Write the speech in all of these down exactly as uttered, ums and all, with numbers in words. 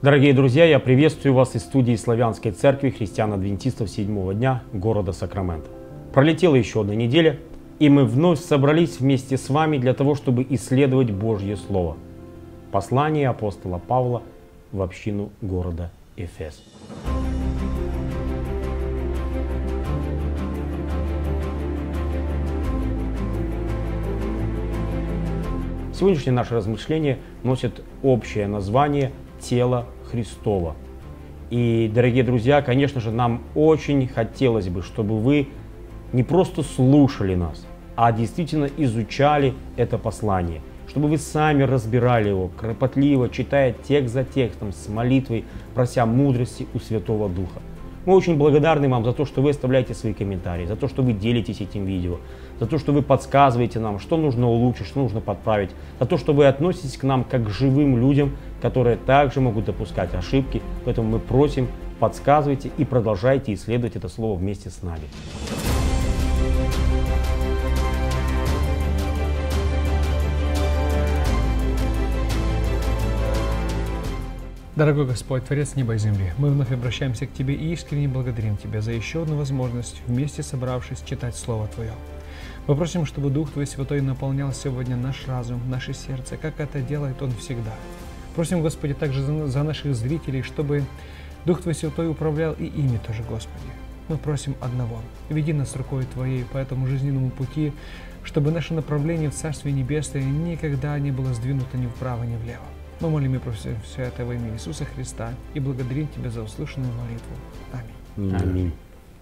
Дорогие друзья, я приветствую вас из студии Славянской Церкви Христиан-Адвентистов седьмого дня города Сакраменто. Пролетела еще одна неделя, и мы вновь собрались вместе с вами для того, чтобы исследовать Божье Слово. Послание апостола Павла в общину города Эфес. Сегодняшнее наше размышление носит общее название «Тело Христово». И, дорогие друзья, конечно же, нам очень хотелось бы, чтобы вы не просто слушали нас, а действительно изучали это послание, чтобы вы сами разбирали его, кропотливо читая текст за текстом, с молитвой, прося мудрости у Святого Духа. Мы очень благодарны вам за то, что вы оставляете свои комментарии, за то, что вы делитесь этим видео, за то, что вы подсказываете нам, что нужно улучшить, что нужно подправить, за то, что вы относитесь к нам как к живым людям, которые также могут допускать ошибки. Поэтому мы просим, подсказывайте и продолжайте исследовать это слово вместе с нами. Дорогой Господь, Творец неба и земли, мы вновь обращаемся к Тебе и искренне благодарим Тебя за еще одну возможность, вместе собравшись, читать Слово Твое. Мы просим, чтобы Дух Твой Святой наполнял сегодня наш разум, наше сердце, как это делает Он всегда. Просим, Господи, также за, за наших зрителей, чтобы Дух Твой Святой управлял и ими тоже, Господи. Мы просим одного: веди нас рукой Твоей по этому жизненному пути, чтобы наше направление в Царствие Небесное никогда не было сдвинуто ни вправо, ни влево. Мы молим и просим все это во имя Иисуса Христа и благодарим Тебя за услышанную молитву. Аминь. Аминь.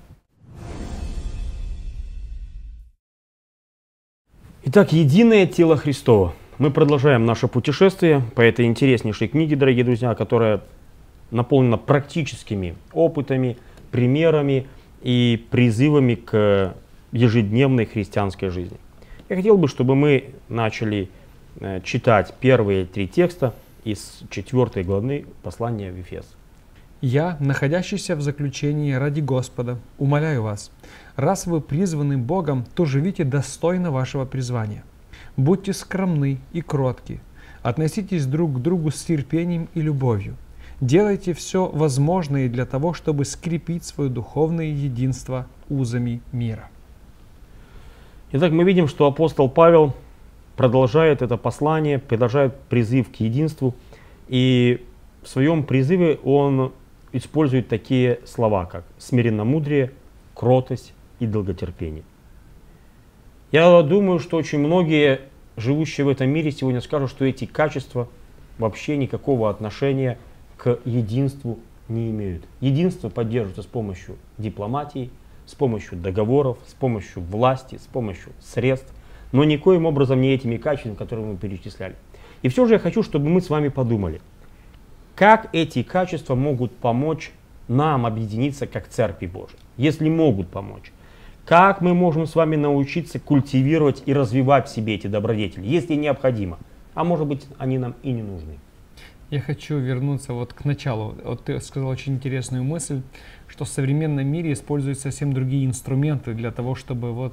Итак, единое тело Христово. Мы продолжаем наше путешествие по этой интереснейшей книге, дорогие друзья, которая наполнена практическими опытами, примерами и призывами к ежедневной христианской жизни. Я хотел бы, чтобы мы начали читать первые три текста из четвёртой главы послания в Ефес. «Я, находящийся в заключении ради Господа, умоляю вас, раз вы призваны Богом, то живите достойно вашего призвания. Будьте скромны и кротки, относитесь друг к другу с терпением и любовью. Делайте все возможное для того, чтобы скрепить свое духовное единство узами мира». Итак, мы видим, что апостол Павел продолжает это послание, продолжает призыв к единству. И в своем призыве он использует такие слова, как смиренномудрие, кротость и долготерпение. Я думаю, что очень многие, живущие в этом мире, сегодня скажут, что эти качества вообще никакого отношения к единству не имеют. Единство поддерживается с помощью дипломатии, с помощью договоров, с помощью власти, с помощью средств, но никоим образом не этими качествами, которые мы перечисляли. И все же я хочу, чтобы мы с вами подумали, как эти качества могут помочь нам объединиться как Церкви Божией, если могут помочь. Как мы можем с вами научиться культивировать и развивать в себе эти добродетели, если необходимо, а может быть они нам и не нужны. Я хочу вернуться вот к началу. Вот ты сказал очень интересную мысль, что в современном мире используются совсем другие инструменты для того, чтобы вот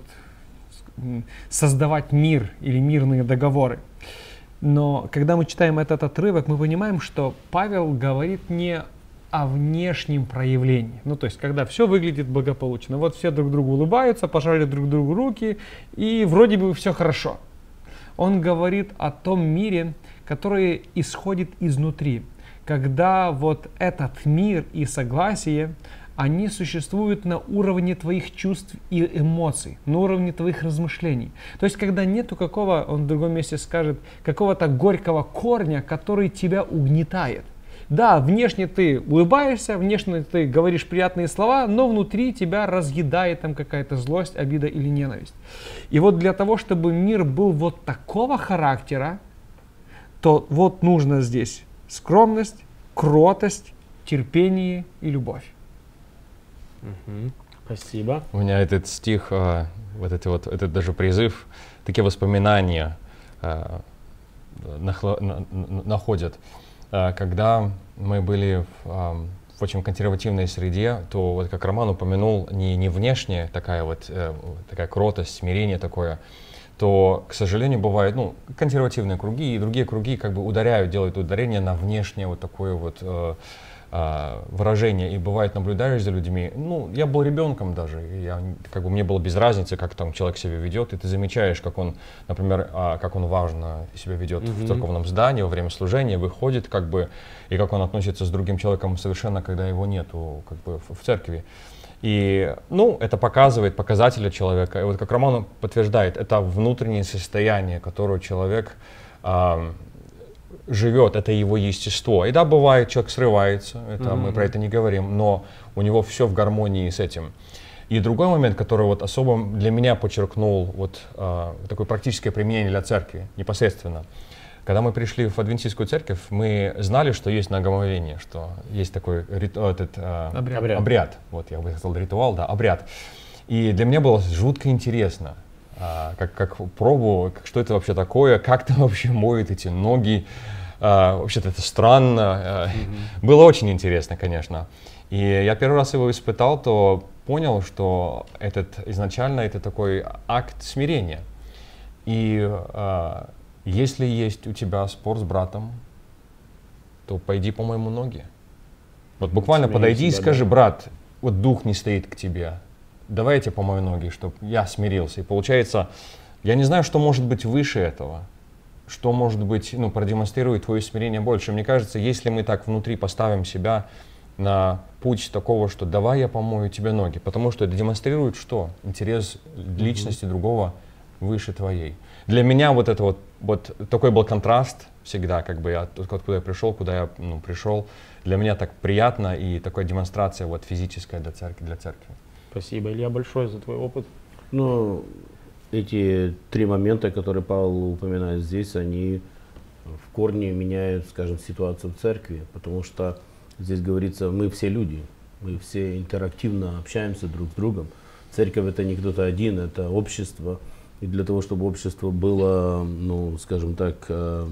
создавать мир или мирные договоры. Но когда мы читаем этот отрывок, мы понимаем, что Павел говорит не о внешнем проявлении. Ну, то есть, когда все выглядит благополучно. Вот все друг другу улыбаются, пожали друг другу руки, и вроде бы все хорошо. Он говорит о том мире, который исходит изнутри. Когда вот этот мир и согласие, они существуют на уровне твоих чувств и эмоций, на уровне твоих размышлений. То есть, когда нету какого, он в другом месте скажет, какого-то горького корня, который тебя угнетает. Да, внешне ты улыбаешься, внешне ты говоришь приятные слова, но внутри тебя разъедает там какая-то злость, обида или ненависть. И вот для того, чтобы мир был вот такого характера, то вот нужно здесь скромность, кротость, терпение и любовь. Угу. Спасибо. У меня этот стих, а, вот это вот, этот даже призыв, такие воспоминания а, нахло, на, находят. А, когда мы были в, а, в очень консервативной среде, то вот как Роман упомянул, не, не внешняя такая вот э, такая кротость, смирение такое, то, к сожалению, бывает, ну, консервативные круги и другие круги как бы ударяют, делают ударение на внешнее вот такое вот э, э, выражение. И бывает, наблюдаешь за людьми, ну, я был ребенком даже, и я, как бы мне было без разницы, как там человек себя ведет, и ты замечаешь, как он, например, э, как он важно себя ведет mm-hmm. в церковном здании во время служения, выходит, как бы, и как он относится с другим человеком совершенно, когда его нету, как бы, в, в церкви. И, ну, это показывает показатели человека. И вот как Роман подтверждает, это внутреннее состояние, которое человек э, живет, это его естество. И да, бывает, человек срывается, это, mm-hmm. мы про это не говорим, но у него все в гармонии с этим. И другой момент, который вот особо для меня подчеркнул вот э, такое практическое применение для церкви непосредственно. Когда мы пришли в адвентистскую церковь, мы знали, что есть многомовение, что есть такой риту, этот, э, обряд. обряд. Вот я бы сказал ритуал, да, обряд. И для меня было жутко интересно, э, как, как пробу, как, что это вообще такое, как там вообще моют эти ноги. Э, вообще-то это странно. Э, mm-hmm. Было очень интересно, конечно. И я первый раз его испытал, то понял, что этот, изначально это такой акт смирения. И э, если есть у тебя спор с братом, то пойди по моему ноги. Вот буквально Смирись подойди себя, и скажи, да. брат, вот дух не стоит к тебе, давай я тебе помою ноги, чтобы я смирился. И получается, я не знаю, что может быть выше этого, что может быть, ну, продемонстрирует твое смирение больше. Мне кажется, если мы так внутри поставим себя на путь такого, что давай я помою тебе ноги, потому что это демонстрирует что? Интерес личности mm-hmm. другого выше твоей. Для меня вот это вот, вот такой был контраст всегда, как бы я, откуда я пришел, куда я ну, пришел. Для меня так приятно и такая демонстрация вот физическая для церкви, для церкви. Спасибо, Илья, большое за твой опыт. Ну, эти три момента, которые Павел упоминает здесь, они в корне меняют, скажем, ситуацию в церкви, потому что здесь говорится, мы все люди, мы все интерактивно общаемся друг с другом. Церковь — это не кто-то один, это общество. И для того, чтобы общество было, ну, скажем так, э,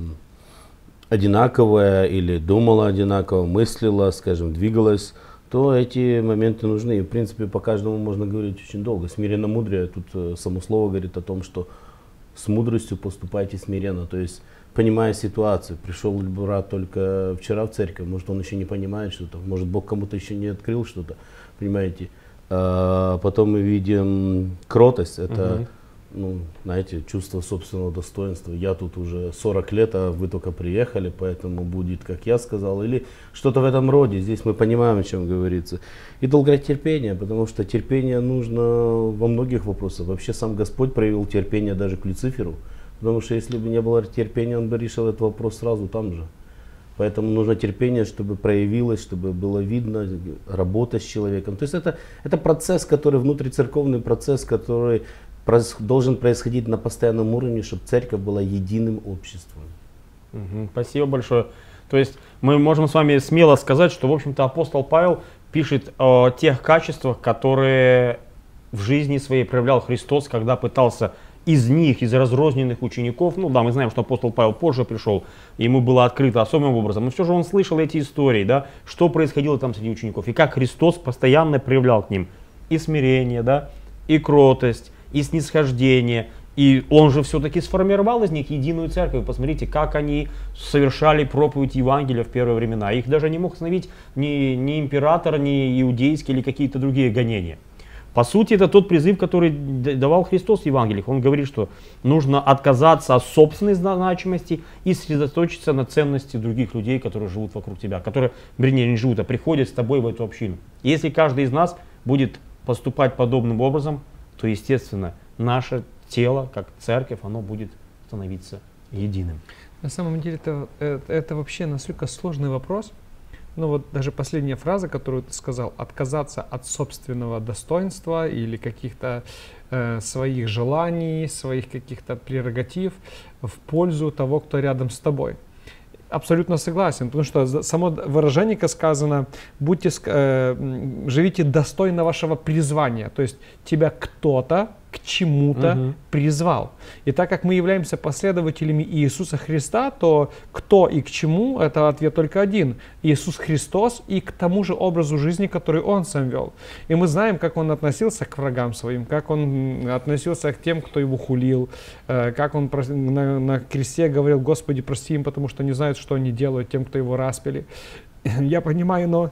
одинаковое или думало одинаково, мыслило, скажем, двигалось, то эти моменты нужны. И, в принципе, по каждому можно говорить очень долго. Смиренно-мудрее, тут э, само слово говорит о том, что с мудростью поступайте смиренно. То есть, понимая ситуацию, пришел брат только вчера в церковь, может, он еще не понимает что-то, может, Бог кому-то еще не открыл что-то, понимаете. А потом мы видим кротость, это... Угу. Ну, знаете, чувство собственного достоинства. Я тут уже сорок лет, а вы только приехали, поэтому будет, как я сказал, или что-то в этом роде. Здесь мы понимаем, о чем говорится. И долготерпение, потому что терпение нужно во многих вопросах. Вообще сам Господь проявил терпение даже к Люциферу, потому что если бы не было терпения, он бы решил этот вопрос сразу там же. Поэтому нужно терпение, чтобы проявилось, чтобы было видно, работа с человеком. То есть это, это процесс, который внутрицерковный процесс, который должен происходить на постоянном уровне, чтобы церковь была единым обществом. Угу, спасибо большое. То есть мы можем с вами смело сказать, что, в общем-то, апостол Павел пишет о тех качествах, которые в жизни своей проявлял Христос, когда пытался из них, из разрозненных учеников, ну да, мы знаем, что апостол Павел позже пришел, ему было открыто особым образом, но все же он слышал эти истории, да, что происходило там среди учеников, и как Христос постоянно проявлял к ним и смирение, да, и кротость, и снисхождение, и он же все-таки сформировал из них единую церковь. Посмотрите, как они совершали проповедь Евангелия в первые времена. Их даже не мог остановить ни, ни император, ни иудейские или какие-то другие гонения. По сути, это тот призыв, который давал Христос в Евангелиях. Он говорит, что нужно отказаться от собственной значимости и сосредоточиться на ценности других людей, которые живут вокруг тебя, которые, вернее, не живут, а приходят с тобой в эту общину. И если каждый из нас будет поступать подобным образом, то, естественно, наше тело, как церковь, оно будет становиться единым. На самом деле это, это, это вообще настолько сложный вопрос. Ну вот даже последняя фраза, которую ты сказал, отказаться от собственного достоинства или каких-то э, своих желаний, своих каких-то прерогатив в пользу того, кто рядом с тобой. Абсолютно согласен, потому что само выражение сказано, будьте, э, живите достойно вашего призвания, то есть тебя кто-то к чему-то Мгм. призвал. И так как мы являемся последователями Иисуса Христа, то кто и к чему, это ответ только один. Иисус Христос и к тому же образу жизни, который Он сам вел. И мы знаем, как Он относился к врагам своим, как Он относился к тем, кто Его хулил, э, как Он прос- на, на кресте говорил: Господи, прости им, потому что не знают, что они делают, тем, кто Его распяли. Я понимаю, но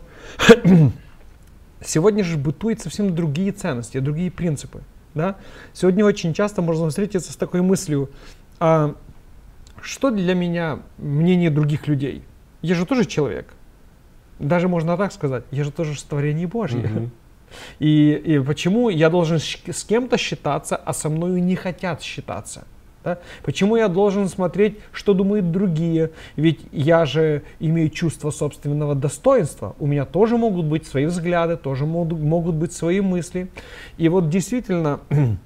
сегодня же бытуют совсем другие ценности, другие принципы. Да? Сегодня очень часто можно встретиться с такой мыслью: а что для меня мнение других людей? Я же тоже человек. Даже можно так сказать, я же тоже творение Божье. Мгм. И, и почему я должен щ- с кем-то считаться, а со мною не хотят считаться? Да? Почему я должен смотреть, что думают другие? Ведь я же имею чувство собственного достоинства. У меня тоже могут быть свои взгляды, тоже могут, могут быть свои мысли. И вот действительно,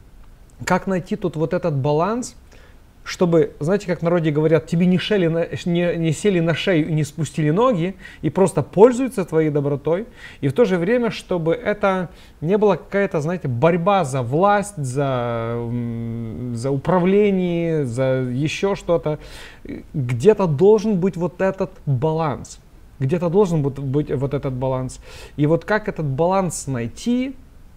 как найти тут вот этот баланс, чтобы, знаете, как в народе говорят, тебе не, шели на- не, не сели на шею и не спустили ноги, и просто пользуются твоей добротой, и в то же время, чтобы это не была какая-то, знаете, борьба за власть, за, м, за управление, за еще что-то. Где-то должен быть вот этот баланс. Где-то должен быть, быть вот этот баланс. И вот как этот баланс найти,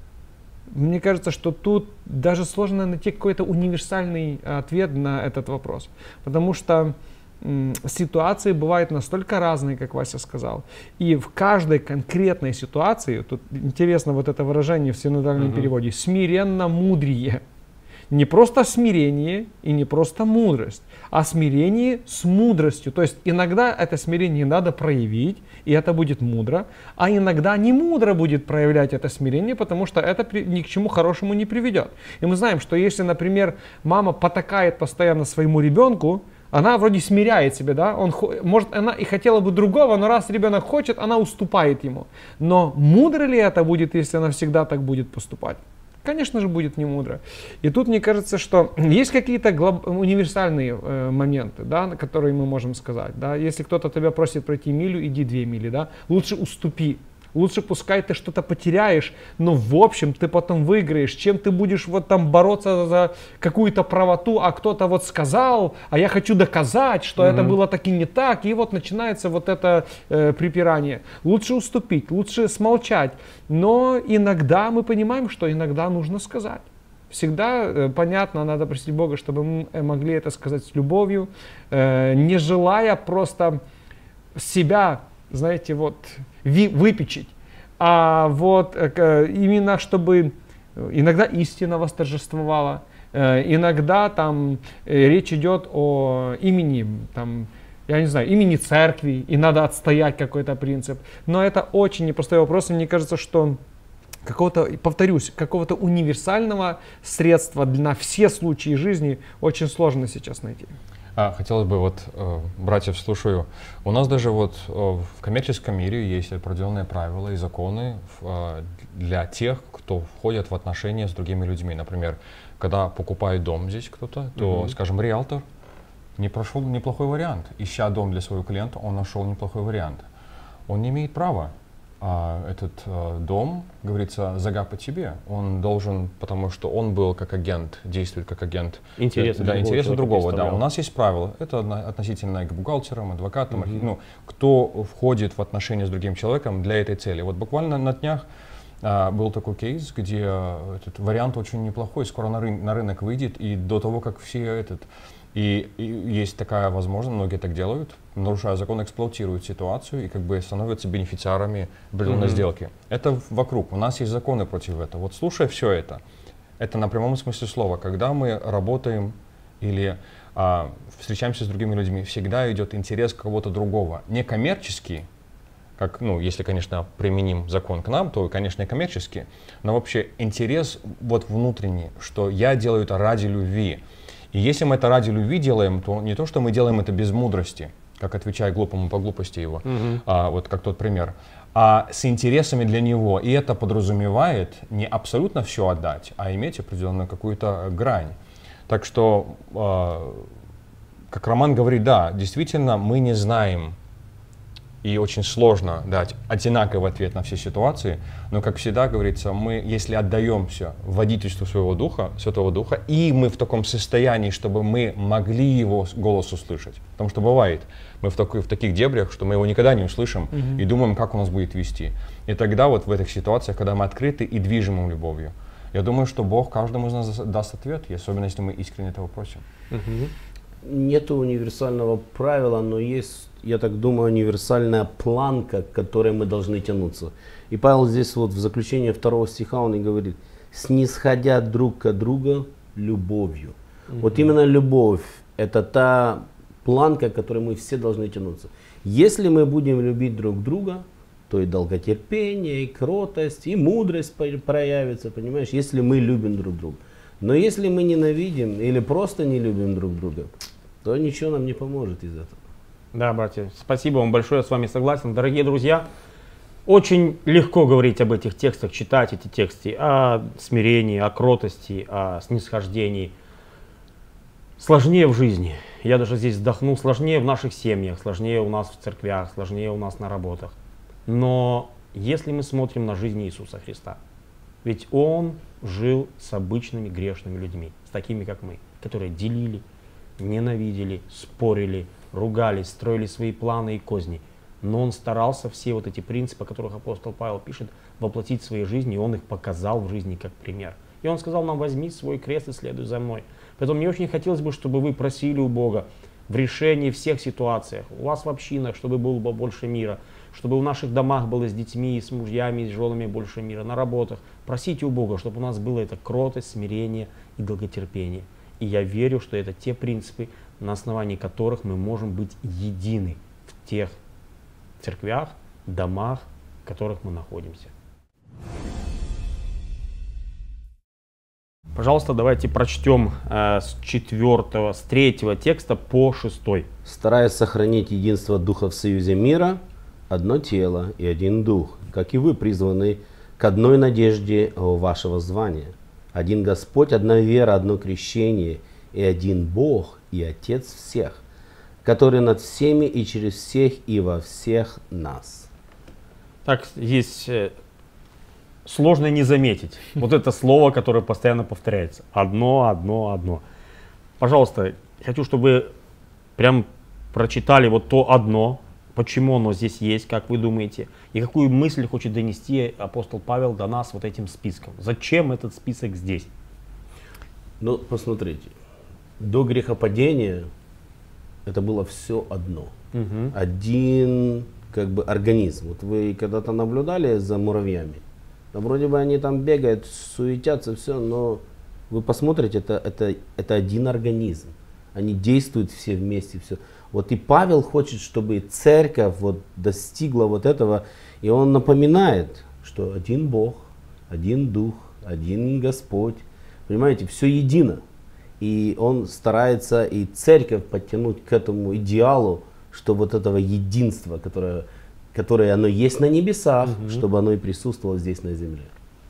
мне кажется, что тут даже сложно найти какой-то универсальный ответ на этот вопрос. Потому что м, ситуации бывают настолько разные, как Вася сказал. И в каждой конкретной ситуации, тут интересно вот это выражение в синодальном Мгм. переводе, смиренно мудрее. Не просто смирение и не просто мудрость, а смирение с мудростью. То есть иногда это смирение надо проявить, и это будет мудро, а иногда не мудро будет проявлять это смирение, потому что это при- ни к чему хорошему не приведет. И мы знаем, что если, например, мама потакает постоянно своему ребенку, она вроде смиряет себя, да, он, хо- может, она и хотела бы другого, но раз ребенок хочет, она уступает ему. Но мудро ли это будет, если она всегда так будет поступать? Конечно же, будет не мудро. И тут мне кажется, что есть какие-то глоб- универсальные э, моменты, да, на которые мы можем сказать. Да? Если кто-то тебя просит пройти милю, иди две мили. Да? Лучше уступи. Лучше пускай ты что-то потеряешь, но в общем ты потом выиграешь, чем ты будешь вот там бороться за какую-то правоту, а кто-то вот сказал, а я хочу доказать, что это было таки не так, и вот начинается вот это э, припирание. Лучше уступить, лучше смолчать, но иногда мы понимаем, что иногда нужно сказать. Всегда э, понятно, надо просить Бога, чтобы мы э, могли это сказать с любовью, э, не желая просто себя, знаете, вот ви- выпечить, а вот э, к- именно чтобы иногда истина восторжествовала, э, иногда там э, речь идет о имени, там, я не знаю, имени церкви, и надо отстоять какой-то принцип. Но это очень непростой вопрос, и мне кажется, что какого-то, повторюсь, какого-то универсального средства на все случаи жизни очень сложно сейчас найти. А, хотелось бы, вот, э, братьев, слушаю, у нас даже вот э, в коммерческом мире есть определенные правила и законы э, для тех, кто входит в отношения с другими людьми. Например, когда покупает дом здесь кто-то, то, Мгм. скажем, риэлтор не прошел неплохой вариант. Ища дом для своего клиента, он нашел неплохой вариант. Он не имеет права а, этот э, дом, говорится, загапать себе. Он должен, потому что он был как агент, действует как агент. Интересы да, другого интересы человека другого, да. представлял. У нас есть правила. Это одно- относительно к бухгалтерам, адвокатам, Мгм. архи- ну, кто входит в отношения с другим человеком для этой цели. Вот буквально на днях а, был такой кейс, где а, этот вариант очень неплохой, скоро на, рын- на рынок выйдет, и до того, как все этот... И, и есть такая возможность, многие так делают, нарушая закон, эксплуатируют ситуацию и как бы становятся бенефициарами определенной Мгм. сделки. Это в- вокруг. У нас есть законы против этого. Вот слушая все это, это на прямом смысле слова, когда мы работаем или а, встречаемся с другими людьми, всегда идет интерес кого-то другого. Не коммерческий, как, ну, если, конечно, применим закон к нам, то, конечно, и коммерческий, но вообще интерес вот внутренний, что я делаю это ради любви. И если мы это ради любви делаем, то не то, что мы делаем это без мудрости, как отвечая глупому по глупости его, Мгм. а, вот как тот пример, а с интересами для него. И это подразумевает не абсолютно все отдать, а иметь определенную какую-то грань. Так что, а, как Роман говорит, да, действительно, мы не знаем и очень сложно дать одинаковый ответ на все ситуации, но, как всегда говорится, мы, если отдаемся водительству своего Духа, Святого Духа, и мы в таком состоянии, чтобы мы могли Его голос услышать, потому что бывает, мы в, такой, в таких дебрях, что мы Его никогда не услышим mm-hmm. и думаем, как Он нас будет вести. И тогда вот в этих ситуациях, когда мы открыты и движим Им любовью, я думаю, что Бог каждому из нас даст ответ, особенно если мы искренне этого просим. Mm-hmm. Нету универсального правила, но есть, я так думаю, универсальная планка, к которой мы должны тянуться. И Павел здесь вот в заключении второго стиха он и говорит: снисходя друг к другу любовью. Mm-hmm. Вот именно любовь — это та планка, к которой мы все должны тянуться. Если мы будем любить друг друга, то и долготерпение, и кротость, и мудрость проявится, понимаешь, если мы любим друг друга. Но если мы ненавидим или просто не любим друг друга, то ничего нам не поможет из этого. Да, братья, спасибо вам большое, я с вами согласен. Дорогие друзья, очень легко говорить об этих текстах, читать эти тексты, о смирении, о кротости, о снисхождении. Сложнее в жизни. Я даже здесь вздохнул. Сложнее в наших семьях, сложнее у нас в церквях, сложнее у нас на работах. Но если мы смотрим на жизнь Иисуса Христа, ведь Он жил с обычными грешными людьми, с такими, как мы, которые делили, ненавидели, спорили, ругались, строили свои планы и козни. Но Он старался все вот эти принципы, о которых апостол Павел пишет, воплотить в своей жизни, и Он их показал в жизни как пример. И Он сказал нам: возьми свой крест и следуй за мной. Поэтому мне очень хотелось бы, чтобы вы просили у Бога в решении всех ситуаций, у вас в общинах, чтобы было бы больше мира, чтобы в наших домах было с детьми, с мужьями, с женами больше мира, на работах. Просите у Бога, чтобы у нас было это кротость, смирение и долготерпение. И я верю, что это те принципы, на основании которых мы можем быть едины в тех церквях, домах, в которых мы находимся. Пожалуйста, давайте прочтем э, с четвертого, с третьего текста по шестой. Стараясь сохранить единство Духа в союзе мира, одно тело и один Дух, как и вы призваны к одной надежде вашего звания. Один Господь, одна вера, одно крещение, и один Бог и Отец всех, который над всеми и через всех и во всех нас. Так, здесь э, сложно не заметить вот это слово, которое постоянно повторяется. Одно, одно, одно. Пожалуйста, хочу, чтобы вы прям прочитали вот то одно, почему оно здесь есть, как вы думаете, и какую мысль хочет донести апостол Павел до нас вот этим списком. Зачем этот список здесь? Ну, посмотрите, до грехопадения это было все одно. Угу. Один как бы организм. Вот вы когда-то наблюдали за муравьями? Да, вроде бы они там бегают, суетятся, все, но вы посмотрите, это, это, это один организм. Они действуют все вместе, все. Вот и Павел хочет, чтобы церковь вот достигла вот этого, и он напоминает, что один Бог, один Дух, один Господь, понимаете, все едино. И он старается и церковь подтянуть к этому идеалу, что вот этого единства, которое, которое оно есть на небесах, угу. чтобы оно и присутствовало здесь на земле.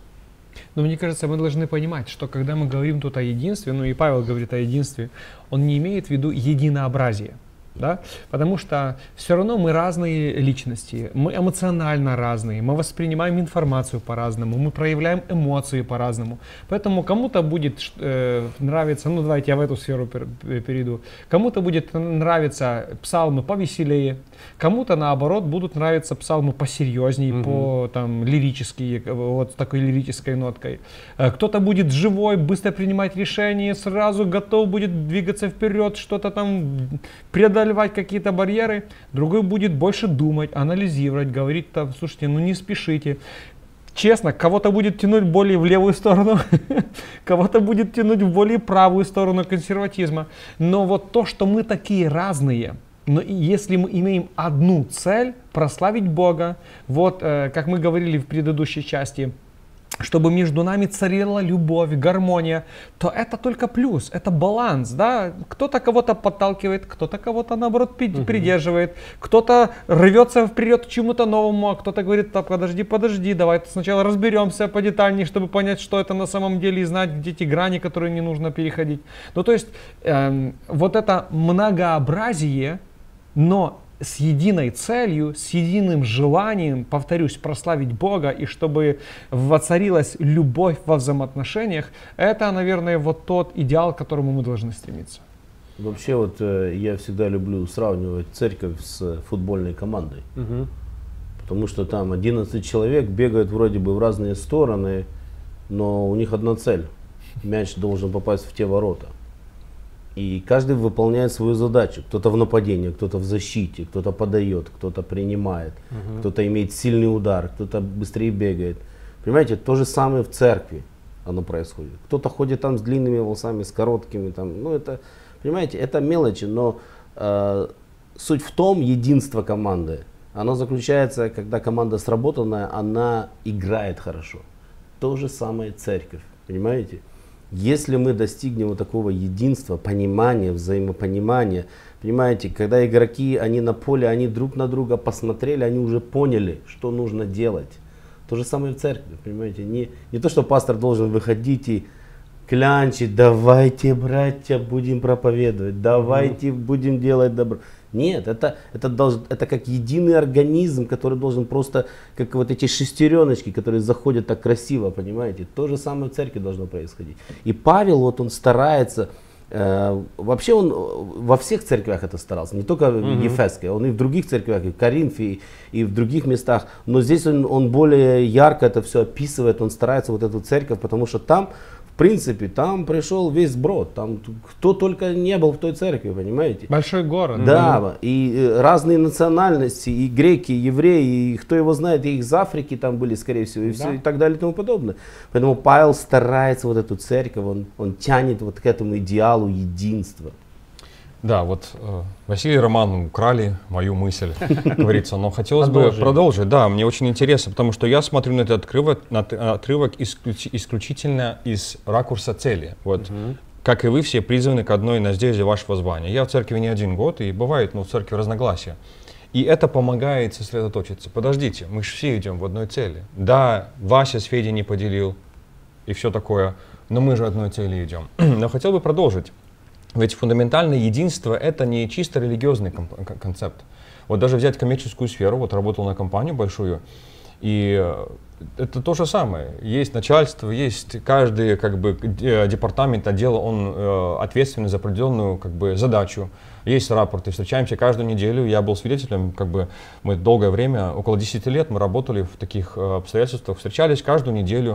Но мне кажется, мы должны понимать, что когда мы говорим тут о единстве, ну и Павел говорит о единстве, он не имеет в виду единообразие. Да? Потому что все равно мы разные личности, мы эмоционально разные, мы воспринимаем информацию по-разному, мы проявляем эмоции по-разному. Поэтому кому-то будет э, нравиться, ну давайте я в эту сферу пер, перейду, кому-то будет нравиться псалмы повеселее, кому-то наоборот будут нравиться псалмы посерьезнее, угу. по там лирические, вот с такой лирической ноткой. Кто-то будет живой, быстро принимать решения, сразу готов будет двигаться вперед, что-то там преодолевать какие-то барьеры, другой будет больше думать, анализировать, говорить, там, слушайте, ну не спешите. Честно, кого-то будет тянуть более в левую сторону, кого-то будет тянуть в более правую сторону консерватизма. Но вот то, что мы такие разные, но если мы имеем одну цель, прославить Бога, вот э, как мы говорили в предыдущей части, чтобы между нами царила любовь, гармония, то это только плюс, это баланс, да? Кто-то кого-то подталкивает, кто-то кого-то наоборот uh-huh. придерживает, кто-то рвется вперед к чему-то новому, а кто-то говорит: так, подожди, подожди, давай сначала разберемся подетальнее, чтобы понять, что это на самом деле, и знать, где те грани, которые не нужно переходить. Ну то есть эм, вот это многообразие, но с единой целью, с единым желанием, повторюсь, прославить Бога, и чтобы воцарилась любовь во взаимоотношениях, это, наверное, вот тот идеал, к которому мы должны стремиться. Вообще вот э, я всегда люблю сравнивать церковь с футбольной командой. Мгм. Потому что там одиннадцать человек бегают вроде бы в разные стороны, но у них одна цель. Мяч должен попасть в те ворота. И каждый выполняет свою задачу. Кто-то в нападении, кто-то в защите, кто-то подает, кто-то принимает, Мгм. кто-то имеет сильный удар, кто-то быстрее бегает. Понимаете, то же самое в церкви оно происходит. Кто-то ходит там с длинными волосами, с короткими. Там, ну это, понимаете, это мелочи, но э, суть в том, единство команды, оно заключается, когда команда сработанная, она играет хорошо. То же самое церковь, понимаете? Если мы достигнем вот такого единства, понимания, взаимопонимания, понимаете, когда игроки, они на поле, они друг на друга посмотрели, они уже поняли, что нужно делать. То же самое в церкви, понимаете, не, не то, что пастор должен выходить и клянчить, давайте, братья, будем проповедовать, давайте mm-hmm. будем делать добро. Нет, это, это, долж, это как единый организм, который должен просто, как вот эти шестереночки, которые заходят так красиво, понимаете, то же самое в церкви должно происходить. И Павел, вот он старается, э, вообще он во всех церквях это старался, не только в mm-hmm. Ефесской, он и в других церквях, и в Коринфе, и, и в других местах, но здесь он, он более ярко это все описывает, он старается вот эту церковь, потому что там, в принципе, там пришел весь сброд, там кто только не был в той церкви, понимаете? Большой город. Да, mm-hmm. и разные национальности, и греки, и евреи, и кто его знает, и из Африки там были, скорее всего, и, да. все, и так далее и тому подобное. Поэтому Павел старается вот эту церковь, он, он тянет вот к этому идеалу единства. Да, вот э, Василий и Роман украли мою мысль, как говорится, но хотелось бы продолжить. Да, мне очень интересно, потому что я смотрю на этот отрывок, на отрывок исключ, исключительно из ракурса цели. Вот, угу. Как и вы, все призваны к одной надежде вашего звания. Я в церкви не один год, и бывает, ну, в церкви разногласия. И это помогает сосредоточиться. Подождите, мы же все идем в одной цели. Да, Вася с Федей не поделил, и все такое, но мы же одной цели идем. Но хотел бы продолжить. Ведь фундаментальное единство — это не чисто религиозный концепт. Вот даже взять коммерческую сферу, вот работал на компанию большую, и это то же самое. Есть начальство, есть каждый как бы департамент, отдел, он э, ответственный за определенную как бы задачу. Есть рапорты, встречаемся каждую неделю. Я был свидетелем, как бы мы долгое время, около десяти лет мы работали в таких э, обстоятельствах, встречались каждую неделю.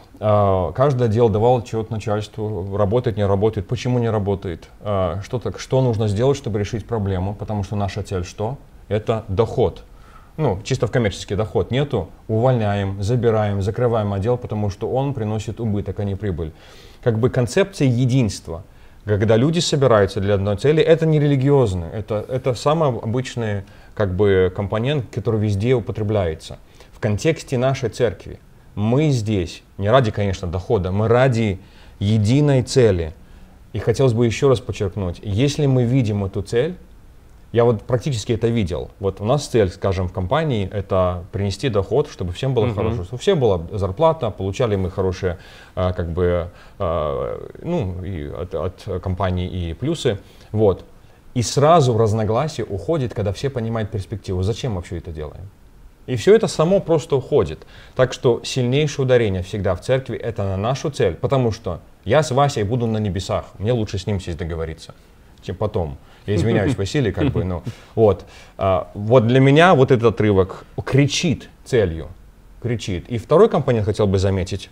Каждый отдел давал отчет начальству, работает, не работает, почему не работает, что, так, что нужно сделать, чтобы решить проблему, потому что наша цель что? Это доход. Ну, чисто в коммерческий доход нету, увольняем, забираем, закрываем отдел, потому что он приносит убыток, а не прибыль. Как бы концепция единства, когда люди собираются для одной цели, это не религиозно, это, это самый обычный как бы компонент, который везде употребляется. В контексте нашей церкви. Мы здесь не ради, конечно, дохода, мы ради единой цели. И хотелось бы еще раз подчеркнуть, если мы видим эту цель, я вот практически это видел. Вот у нас цель, скажем, в компании, это принести доход, чтобы всем было uh-huh. хорошо, чтобы всем была зарплата, получали мы хорошие, а, как бы, а, ну, и от, от компании и плюсы. Вот. И сразу разногласие уходит, когда все понимают перспективу. Зачем вообще это делаем? И все это само просто уходит. Так что сильнейшее ударение всегда в церкви — это на нашу цель. Потому что я с Васей буду на небесах. Мне лучше с ним сесть договориться, чем потом. Я извиняюсь, Василий, как бы, ну, вот. А, вот для меня вот этот отрывок кричит целью. Кричит. И второй компонент хотел бы заметить,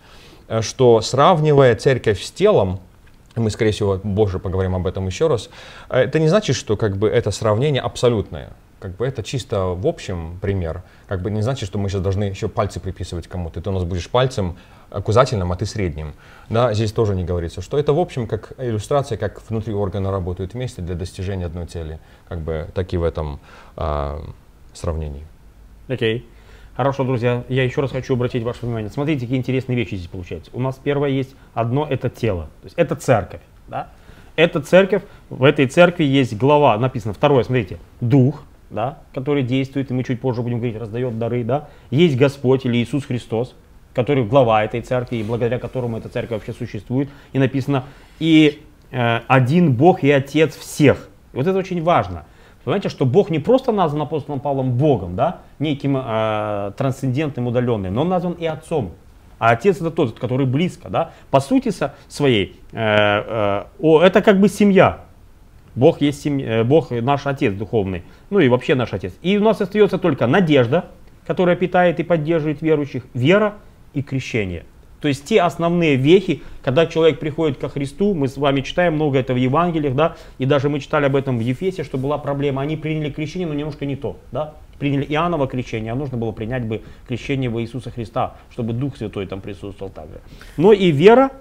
что сравнивая церковь с телом, мы, скорее всего, больше поговорим об этом еще раз, это не значит, что как бы это сравнение абсолютное. Как бы это чисто в общем пример. Как бы не значит, что мы сейчас должны еще пальцы приписывать кому-то. Ты у нас будешь пальцем указательным, а ты средним. Да, здесь тоже не говорится, что это в общем как иллюстрация, как внутри органа работают вместе для достижения одной цели. Как бы так и в этом а, сравнении. Окей. Okay. Хорошо, друзья. Я еще раз хочу обратить ваше внимание. Смотрите, какие интересные вещи здесь получаются. У нас первое есть одно — это тело. То есть это церковь. Да? Это церковь. В этой церкви есть глава. Написано второе, смотрите, дух. Да, который действует, и мы чуть позже будем говорить, раздает дары, да. Есть Господь или Иисус Христос, который глава этой церкви, и благодаря которому эта церковь вообще существует. И написано, и э, один Бог и Отец всех. И вот это очень важно, Понимаете, что Бог не просто назван апостолом Павлом Богом, да, неким э, трансцендентным, удаленным, но он назван и Отцом. А Отец это тот, который близко, да, по сути своей, э, э, о, это как бы семья. Бог есть семья, Бог наш Отец духовный, ну и вообще наш Отец. И у нас остается только надежда, которая питает и поддерживает верующих, вера и крещение. То есть те основные вехи, когда человек приходит ко Христу, мы с вами читаем много это в Евангелиях, да, и даже мы читали об этом в Ефесе, что была проблема, они приняли крещение, но немножко не то, да, приняли Иоанново крещение, а нужно было принять бы крещение во Иисуса Христа, чтобы Дух Святой там присутствовал также. Но и вера,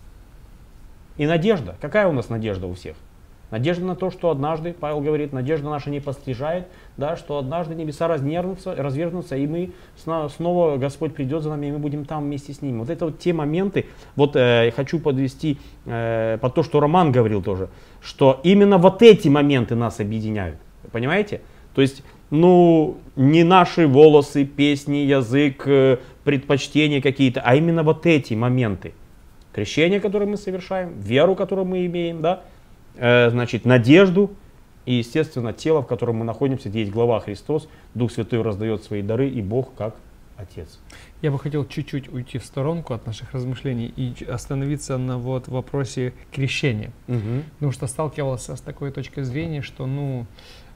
и надежда. Какая у нас надежда у всех? Надежда на то, что однажды, Павел говорит, надежда наша не постижает, да, что однажды небеса развернутся, развернутся, и мы снова, Господь придет за нами, и мы будем там вместе с Ним. Вот это вот те моменты, вот э, хочу подвести э, под то, что Роман говорил тоже, что именно вот эти моменты нас объединяют, понимаете? То есть, ну, не наши волосы, песни, язык, э, предпочтения какие-то, а именно вот эти моменты. Крещение, которое мы совершаем, веру, которую мы имеем, да, значит, надежду и, естественно, тело, в котором мы находимся, где есть глава Христос, Дух Святой раздает свои дары, и Бог как Отец. Я бы хотел чуть-чуть уйти в сторонку от наших размышлений и остановиться на вот вопросе крещения. Угу. Потому что сталкивался с такой точкой зрения, что, ну,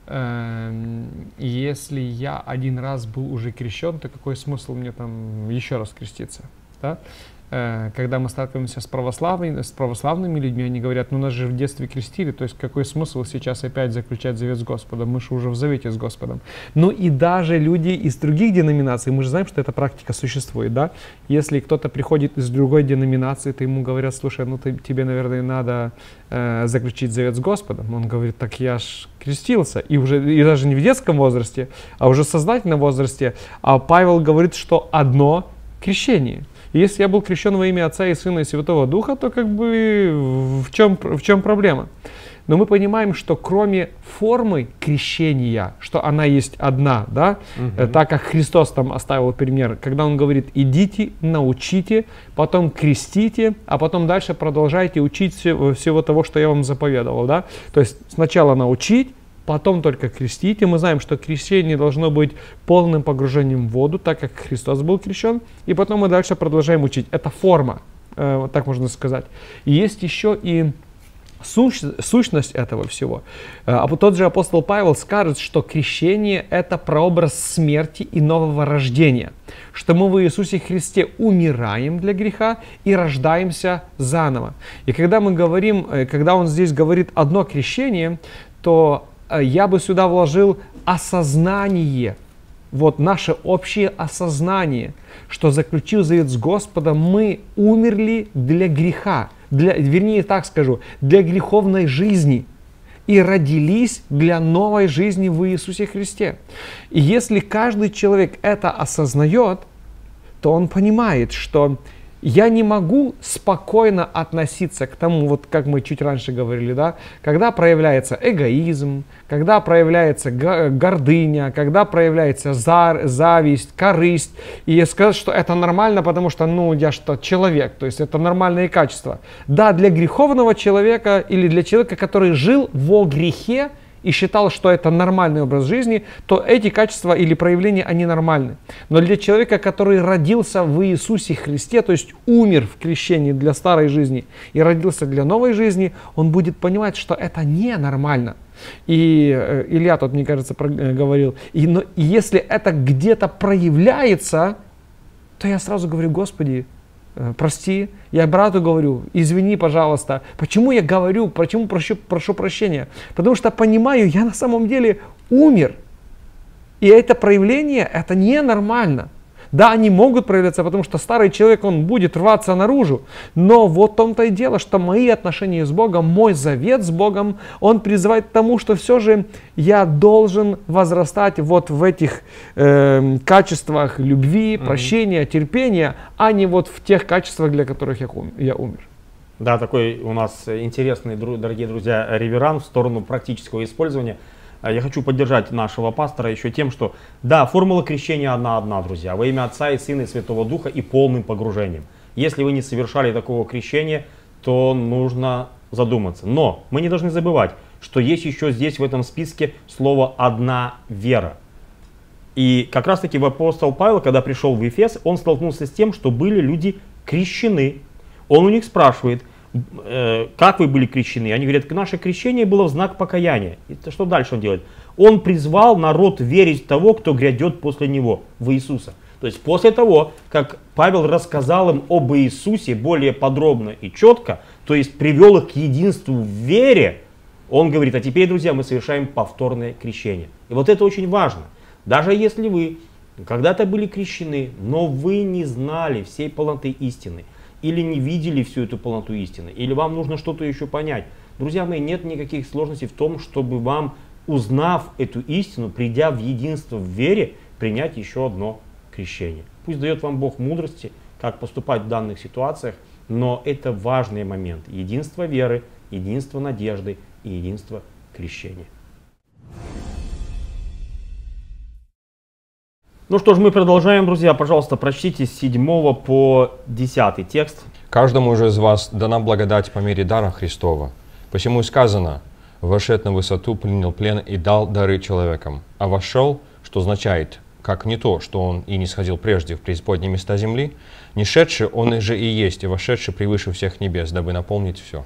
э, если я один раз был уже крещен, то какой смысл мне там еще раз креститься, да? Когда мы сталкиваемся с православными, с православными людьми, они говорят, ну нас же в детстве крестили, то есть какой смысл сейчас опять заключать завет с Господом, мы же уже в завете с Господом. Ну и даже люди из других деноминаций, мы же знаем, что эта практика существует, да? Если кто-то приходит из другой деноминации, то ему говорят, слушай, ну ты, тебе, наверное, надо э, заключить завет с Господом. Он говорит, так я ж крестился, и, уже, и даже не в детском возрасте, а уже в сознательном возрасте. А Павел говорит, что одно крещение. Если я был крещен во имя Отца и Сына и Святого Духа, то как бы в чем, в чем проблема? Но мы понимаем, что кроме формы крещения, что она есть одна, да, угу. так как Христос там оставил пример, когда Он говорит, идите, научите, потом крестите, а потом дальше продолжайте учить всего, всего того, что я вам заповедовал. Да? То есть сначала научить, потом только крестить. И мы знаем, что крещение должно быть полным погружением в воду, так как Христос был крещен. И потом мы дальше продолжаем учить. Это форма, э, так можно сказать. И есть еще и сущ, сущность этого всего. А тот же апостол Павел скажет, что крещение – это прообраз смерти и нового рождения. Что мы в Иисусе Христе умираем для греха и рождаемся заново. И когда мы говорим, когда он здесь говорит «одно крещение», то я бы сюда вложил осознание, вот наше общее осознание, что, заключив завет с Господом, мы умерли для греха, для, вернее так скажу, для греховной жизни и родились для новой жизни в Иисусе Христе. И если каждый человек это осознает, то он понимает, что я не могу спокойно относиться к тому, вот как мы чуть раньше говорили, да, когда проявляется эгоизм, когда проявляется гордыня, когда проявляется зависть, корысть, и сказать, что это нормально, потому что, ну, я что, человек, то есть это нормальные качества. Да, для греховного человека или для человека, который жил во грехе, и считал, что это нормальный образ жизни, то эти качества или проявления, они нормальны. Но для человека, который родился в Иисусе Христе, то есть умер в крещении для старой жизни и родился для новой жизни, он будет понимать, что это ненормально. И э, Илья тут, мне кажется, про, э, говорил, и, но, и если это где-то проявляется, то я сразу говорю, Господи, прости, я брату говорю, извини, пожалуйста. Почему я говорю, почему прошу, прошу прощения? Потому что понимаю, я на самом деле умер. И это проявление, это ненормально. Да, они могут проявляться, потому что старый человек, он будет рваться наружу. Но вот в том-то и дело, что мои отношения с Богом, мой завет с Богом, он призывает к тому, что все же я должен возрастать вот в этих э, качествах любви, прощения, mm-hmm. терпения, а не вот в тех качествах, для которых я, ум, я умер. Да, такой у нас интересный, дорогие друзья, реверанс в сторону практического использования. Я хочу поддержать нашего пастора еще тем, что да, формула крещения одна-одна, друзья, во имя Отца и Сына и Святого Духа и полным погружением. Если вы не совершали такого крещения, то нужно задуматься. Но мы не должны забывать, что есть еще здесь в этом списке слово «одна вера». И как раз таки апостол Павел, когда пришел в Ефес, он столкнулся с тем, что были люди крещены. Он у них спрашивает, э, как вы были крещены? Они говорят, наше крещение было в знак покаяния. И что дальше он делает? Он призвал народ верить в того, кто грядет после него, в Иисуса. То есть после того, как Павел рассказал им об Иисусе более подробно и четко, то есть привел их к единству в вере, он говорит, а теперь, друзья, мы совершаем повторное крещение. И вот это очень важно. Даже если вы когда-то были крещены, но вы не знали всей полноты истины, или не видели всю эту полноту истины, или вам нужно что-то еще понять, друзья мои, нет никаких сложностей в том, чтобы вам, узнав эту истину, придя в единство в вере, принять еще одно крещение. Пусть дает вам Бог мудрости, как поступать в данных ситуациях, но это важный момент. Единство веры, единство надежды и единство крещения. Ну что ж, мы продолжаем, друзья. Пожалуйста, прочтите с седьмого по десятый текст. «Каждому же из вас дана благодать по мере дара Христова. Посему и сказано, вошед на высоту, принял плен и дал дары человекам. А вошел, что означает, как не то, что он и не сходил прежде в преисподние места земли, не шедший он же и есть, и вошедший превыше всех небес, дабы наполнить все».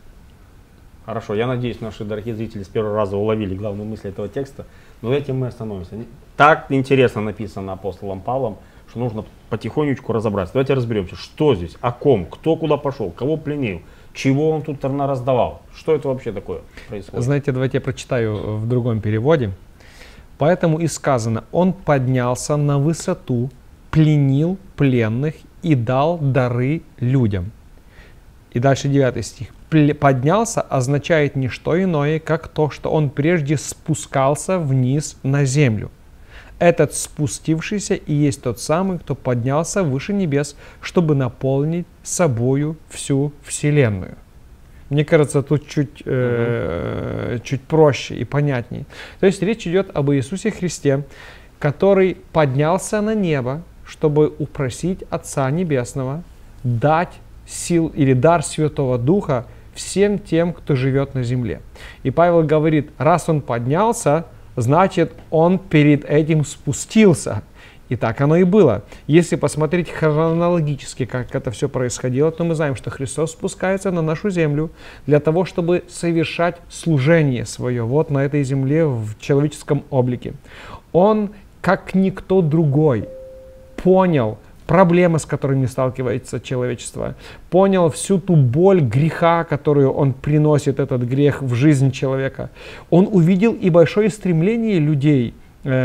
Хорошо, я надеюсь, наши дорогие зрители с первого раза уловили главную мысль этого текста. Но этим мы остановимся. Так интересно написано апостолом Павлом, что нужно потихонечку разобраться. Давайте разберемся, что здесь, о ком, кто куда пошел, кого пленил, чего он тут раздавал. Что это вообще такое происходит? Знаете, давайте я прочитаю в другом переводе. «Поэтому и сказано, он поднялся на высоту, пленил пленных и дал дары людям». И дальше девятый стих. «Поднялся» означает не что иное, как то, что он прежде спускался вниз на землю. Этот спустившийся и есть тот самый, кто поднялся выше небес, чтобы наполнить собою всю вселенную. Мне кажется, тут чуть, э, чуть проще и понятнее. То есть речь идет об Иисусе Христе, который поднялся на небо, чтобы упросить Отца Небесного дать сил или дар Святого Духа всем тем, кто живет на земле. И Павел говорит, раз он поднялся, значит, он перед этим спустился. И так оно и было. Если посмотреть хронологически, как это все происходило, то мы знаем, что Христос спускается на нашу землю для того, чтобы совершать служение свое вот на этой земле в человеческом облике. Он, как никто другой, понял проблемы, с которыми сталкивается человечество, понял всю ту боль греха, которую он приносит, этот грех, в жизнь человека. Он увидел и большое стремление людей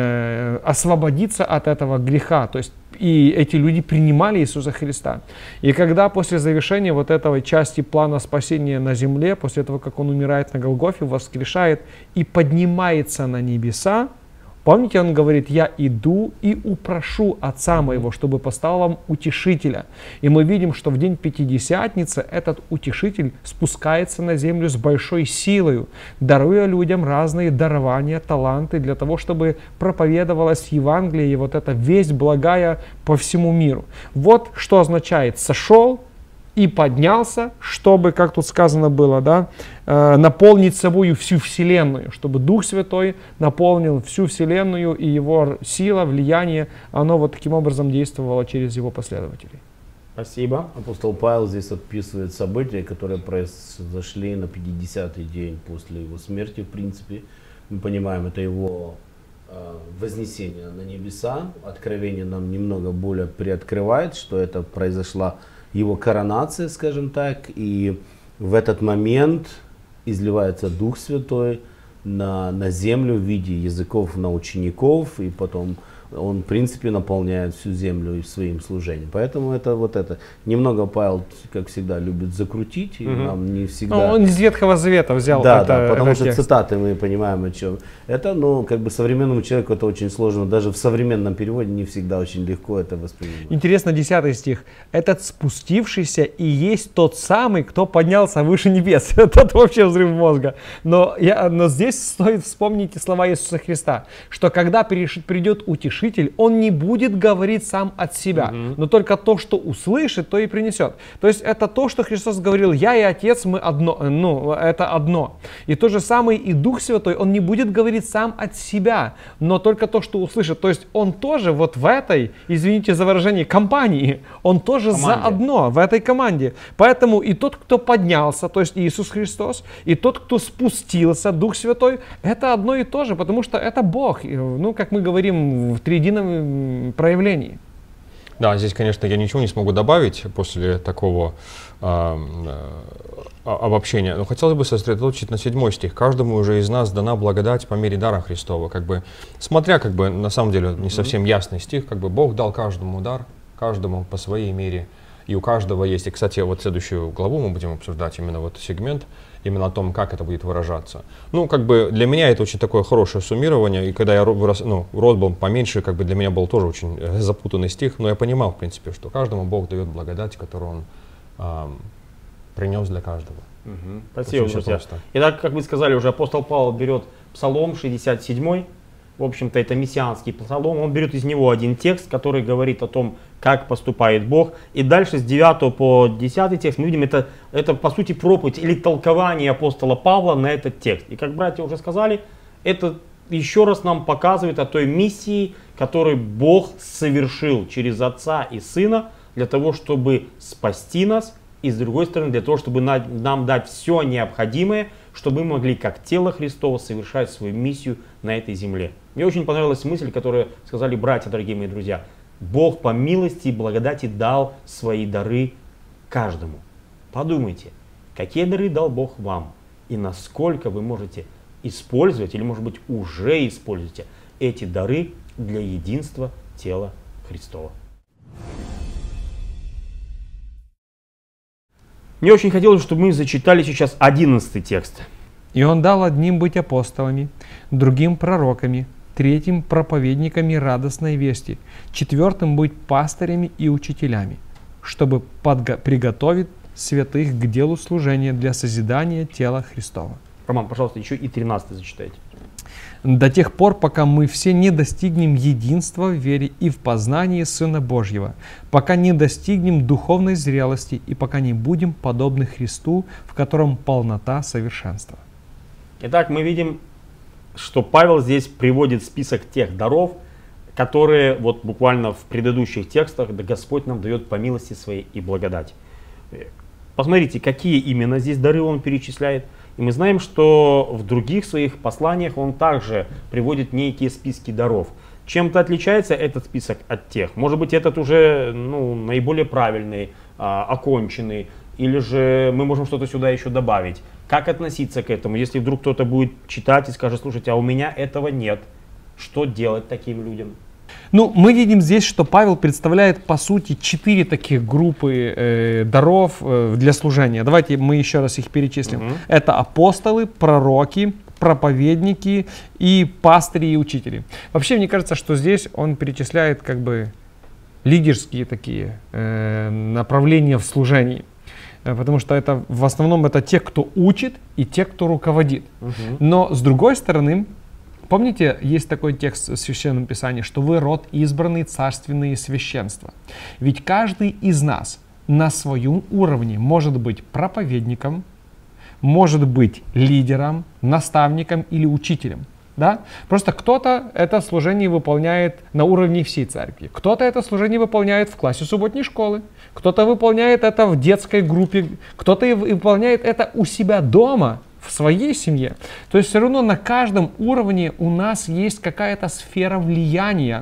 э, освободиться от этого греха, то есть и эти люди принимали Иисуса Христа. И когда после завершения вот этой части плана спасения на земле, после того, как он умирает на Голгофе, воскрешает и поднимается на небеса, помните, он говорит, я иду и упрошу Отца моего, чтобы послал вам утешителя. И мы видим, что в день Пятидесятницы этот утешитель спускается на землю с большой силой, даруя людям разные дарования, таланты, для того, чтобы проповедовалось Евангелие и вот эта весть благая по всему миру. Вот что означает «сошел и поднялся», чтобы, как тут сказано было, да, э, наполнить собою всю вселенную, чтобы Дух Святой наполнил всю вселенную, и его сила, влияние, оно вот таким образом действовало через его последователей. Спасибо. Апостол Павел здесь описывает события, которые произошли на пятидесятый день после его смерти, в принципе. Мы понимаем, это его э, вознесение на небеса. Откровение нам немного более приоткрывает, что это произошло его коронация, скажем так, и в этот момент изливается Дух Святой на, на землю в виде языков на учеников, и потом он, в принципе, наполняет всю землю своим служением. Поэтому это вот это. Немного Павел, как всегда, любит закрутить, и угу. нам не всегда... Ну, он из Ветхого Завета взял да, это, да, потому что текст. Цитаты мы понимаем, о чем. Это, ну, как бы современному человеку это очень сложно. Даже в современном переводе не всегда очень легко это воспринимать. Интересно, десятый стих. «Этот спустившийся и есть тот самый, кто поднялся выше небес». Это вообще взрыв мозга. Но, я, но здесь стоит вспомнить слова Иисуса Христа, что когда придет утешитель, утешитель, он не будет говорить сам от себя, Мгм. но только то, что услышит, то и принесет. То есть это то, что Христос говорил: я и Отец, мы одно, ну, это одно. И то же самое и Дух Святой, он не будет говорить сам от себя, но только то, что услышит. То есть он тоже вот в этой, извините за выражение, компании, он тоже Команде. заодно в этой команде. Поэтому и тот, кто поднялся, то есть Иисус Христос, и тот, кто спустился, Дух Святой, это одно и то же, потому что это Бог, и, ну, как мы говорим, в триедином м, проявлении. Да, здесь, конечно, я ничего не смогу добавить после такого а, а, обобщения, но хотелось бы сосредоточить на седьмой стих. Каждому уже из нас дана благодать по мере дара Христова. Как бы, смотря, как бы, на самом деле, не совсем ясный стих, как бы Бог дал каждому дар, каждому по своей мере, и у каждого есть. И, кстати, вот следующую главу мы будем обсуждать именно вот сегмент, именно о том, как это будет выражаться. Ну, как бы для меня это очень такое хорошее суммирование, и когда я вырос, ну, род был поменьше, как бы для меня был тоже очень э, запутанный стих, но я понимал, в принципе, что каждому Бог дает благодать, которую Он э, принес для каждого. Мгм. Спасибо, Очень друзья. просто. Итак, как вы сказали, уже апостол Павел берет Псалом шестьдесят седьмой, в общем-то это мессианский псалом, он берет из него один текст, который говорит о том, как поступает Бог, и дальше с девятого по десятый текст мы видим, это, это по сути проповедь или толкование апостола Павла на этот текст. И как братья уже сказали, это еще раз нам показывает о той миссии, которую Бог совершил через Отца и Сына для того, чтобы спасти нас, и с другой стороны, для того, чтобы на- нам дать все необходимое, чтобы мы могли, как тело Христово, совершать свою миссию на этой земле. Мне очень понравилась мысль, которую сказали братья, дорогие мои друзья. Бог по милости и благодати дал свои дары каждому. Подумайте, какие дары дал Бог вам, и насколько вы можете использовать, или может быть уже используете эти дары для единства тела Христова. Мне очень хотелось, чтобы мы зачитали сейчас одиннадцатый текст. И он дал одним быть апостолами, другим пророками, третьим проповедниками радостной вести, четвертым быть пастырями и учителями, чтобы подго- приготовить святых к делу служения для созидания тела Христова. Роман, пожалуйста, еще и тринадцатый зачитайте. До тех пор, пока мы все не достигнем единства в вере и в познании Сына Божьего, пока не достигнем духовной зрелости и пока не будем подобны Христу, в котором полнота совершенства. Итак, мы видим, что Павел здесь приводит список тех даров, которые вот буквально в предыдущих текстах да Господь нам дает по милости своей и благодати. Посмотрите, какие именно здесь дары он перечисляет. И мы знаем, что в других своих посланиях он также приводит некие списки даров. Чем-то отличается этот список от тех. Может быть, этот уже ну, наиболее правильный, а, оконченный. Или же мы можем что-то сюда еще добавить. Как относиться к этому? Если вдруг кто-то будет читать и скажет: слушайте, а у меня этого нет. Что делать таким людям? Ну, мы видим здесь, что Павел представляет, по сути, четыре таких группы э, даров э, для служения. Давайте мы еще раз их перечислим. Мгм. Это апостолы, пророки, проповедники и пастыри и учители. Вообще, мне кажется, что здесь он перечисляет как бы лидерские такие э, направления в служении. Э, Потому что это в основном это те, кто учит, и те, кто руководит. Мгм. Но с другой стороны, помните, есть такой текст в Священном Писании, что вы род избранный, царственное священство. Ведь каждый из нас на своем уровне может быть проповедником, может быть лидером, наставником или учителем. Да? Просто кто-то это служение выполняет на уровне всей церкви, кто-то это служение выполняет в классе субботней школы, кто-то выполняет это в детской группе, кто-то и выполняет это у себя дома, в своей семье. То есть все равно на каждом уровне у нас есть какая-то сфера влияния.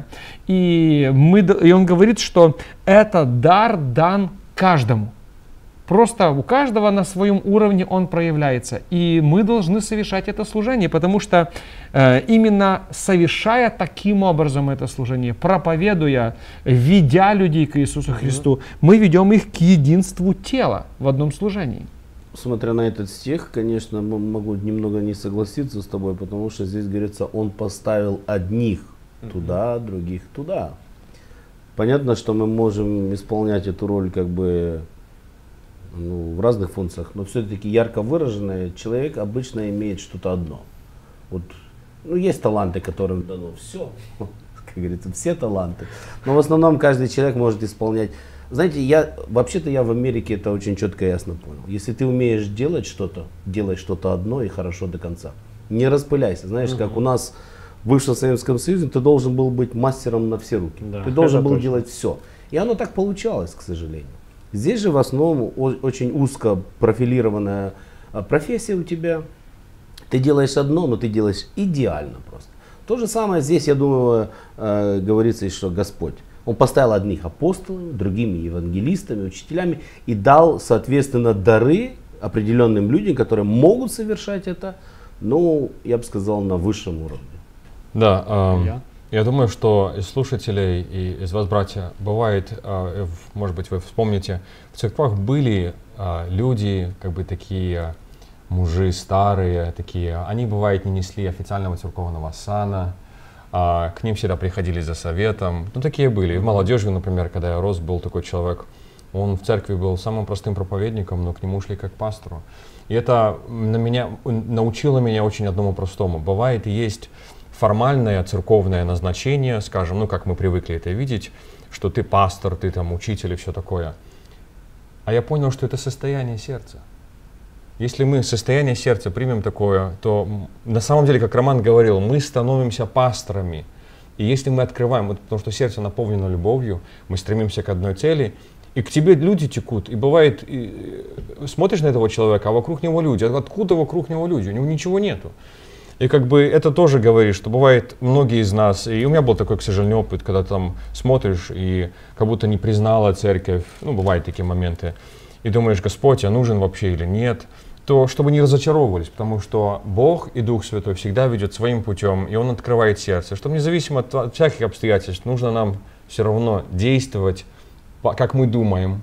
И, мы, и он говорит, что этот дар дан каждому. Просто у каждого на своем уровне он проявляется. И мы должны совершать это служение, потому что э, именно совершая таким образом это служение, проповедуя, ведя людей к Иисусу Христу, мы ведем их к единству тела в одном служении. Смотря на этот стих, конечно, м- могу немного не согласиться с тобой, потому что здесь говорится, он поставил одних туда, других туда. Понятно, что мы можем исполнять эту роль как бы ну, в разных функциях, но все-таки ярко выраженный человек обычно имеет что-то одно. Вот, ну, есть таланты, которым дано все, как говорится, все таланты. Но в основном каждый человек может исполнять. Знаете, я вообще-то я в Америке это очень четко и ясно понял. Если ты умеешь делать что-то, делай что-то одно и хорошо до конца. Не распыляйся. Знаешь, угу. как у нас в бывшем Советском Союзе, ты должен был быть мастером на все руки. Да, ты должен был точно. делать все. И оно так получалось, к сожалению. Здесь же в основном очень узко профилированная профессия у тебя. Ты делаешь одно, но ты делаешь идеально просто. То же самое здесь, я думаю, э, говорится, что Господь. Он поставил одних апостолами, другими евангелистами, учителями и дал, соответственно, дары определенным людям, которые могут совершать это, ну, я бы сказал, на высшем уровне. Да, э, я? я думаю, что из слушателей и из вас, братья, бывает, э, может быть, вы вспомните, в церквах были э, люди, как бы такие мужи старые, такие, они, бывает, не несли официального церковного сана, а к ним всегда приходили за советом. Ну, такие были. И в молодежи, например, когда я рос, был такой человек, он в церкви был самым простым проповедником, но к нему шли как к пастору. И это на меня, научило меня очень одному простому. Бывает, есть формальное церковное назначение, скажем, ну, как мы привыкли это видеть, что ты пастор, ты там учитель и все такое. А я понял, что это состояние сердца. Если мы состояние сердца примем такое, то на самом деле, как Роман говорил, мы становимся пасторами. И если мы открываем, вот, потому что сердце наполнено любовью, мы стремимся к одной цели, и к тебе люди текут. И бывает, и, смотришь на этого человека, а вокруг него люди. Откуда вокруг него люди? У него ничего нету. И как бы это тоже говорит, что бывает многие из нас, и у меня был такой, к сожалению, опыт, когда там смотришь и как будто не признала церковь, ну бывают такие моменты, и думаешь, Господь, а нужен вообще или нет, то чтобы не разочаровывались, потому что Бог и Дух Святой всегда ведет своим путем, и Он открывает сердце, что независимо от, от всяких обстоятельств, нужно нам все равно действовать, как мы думаем,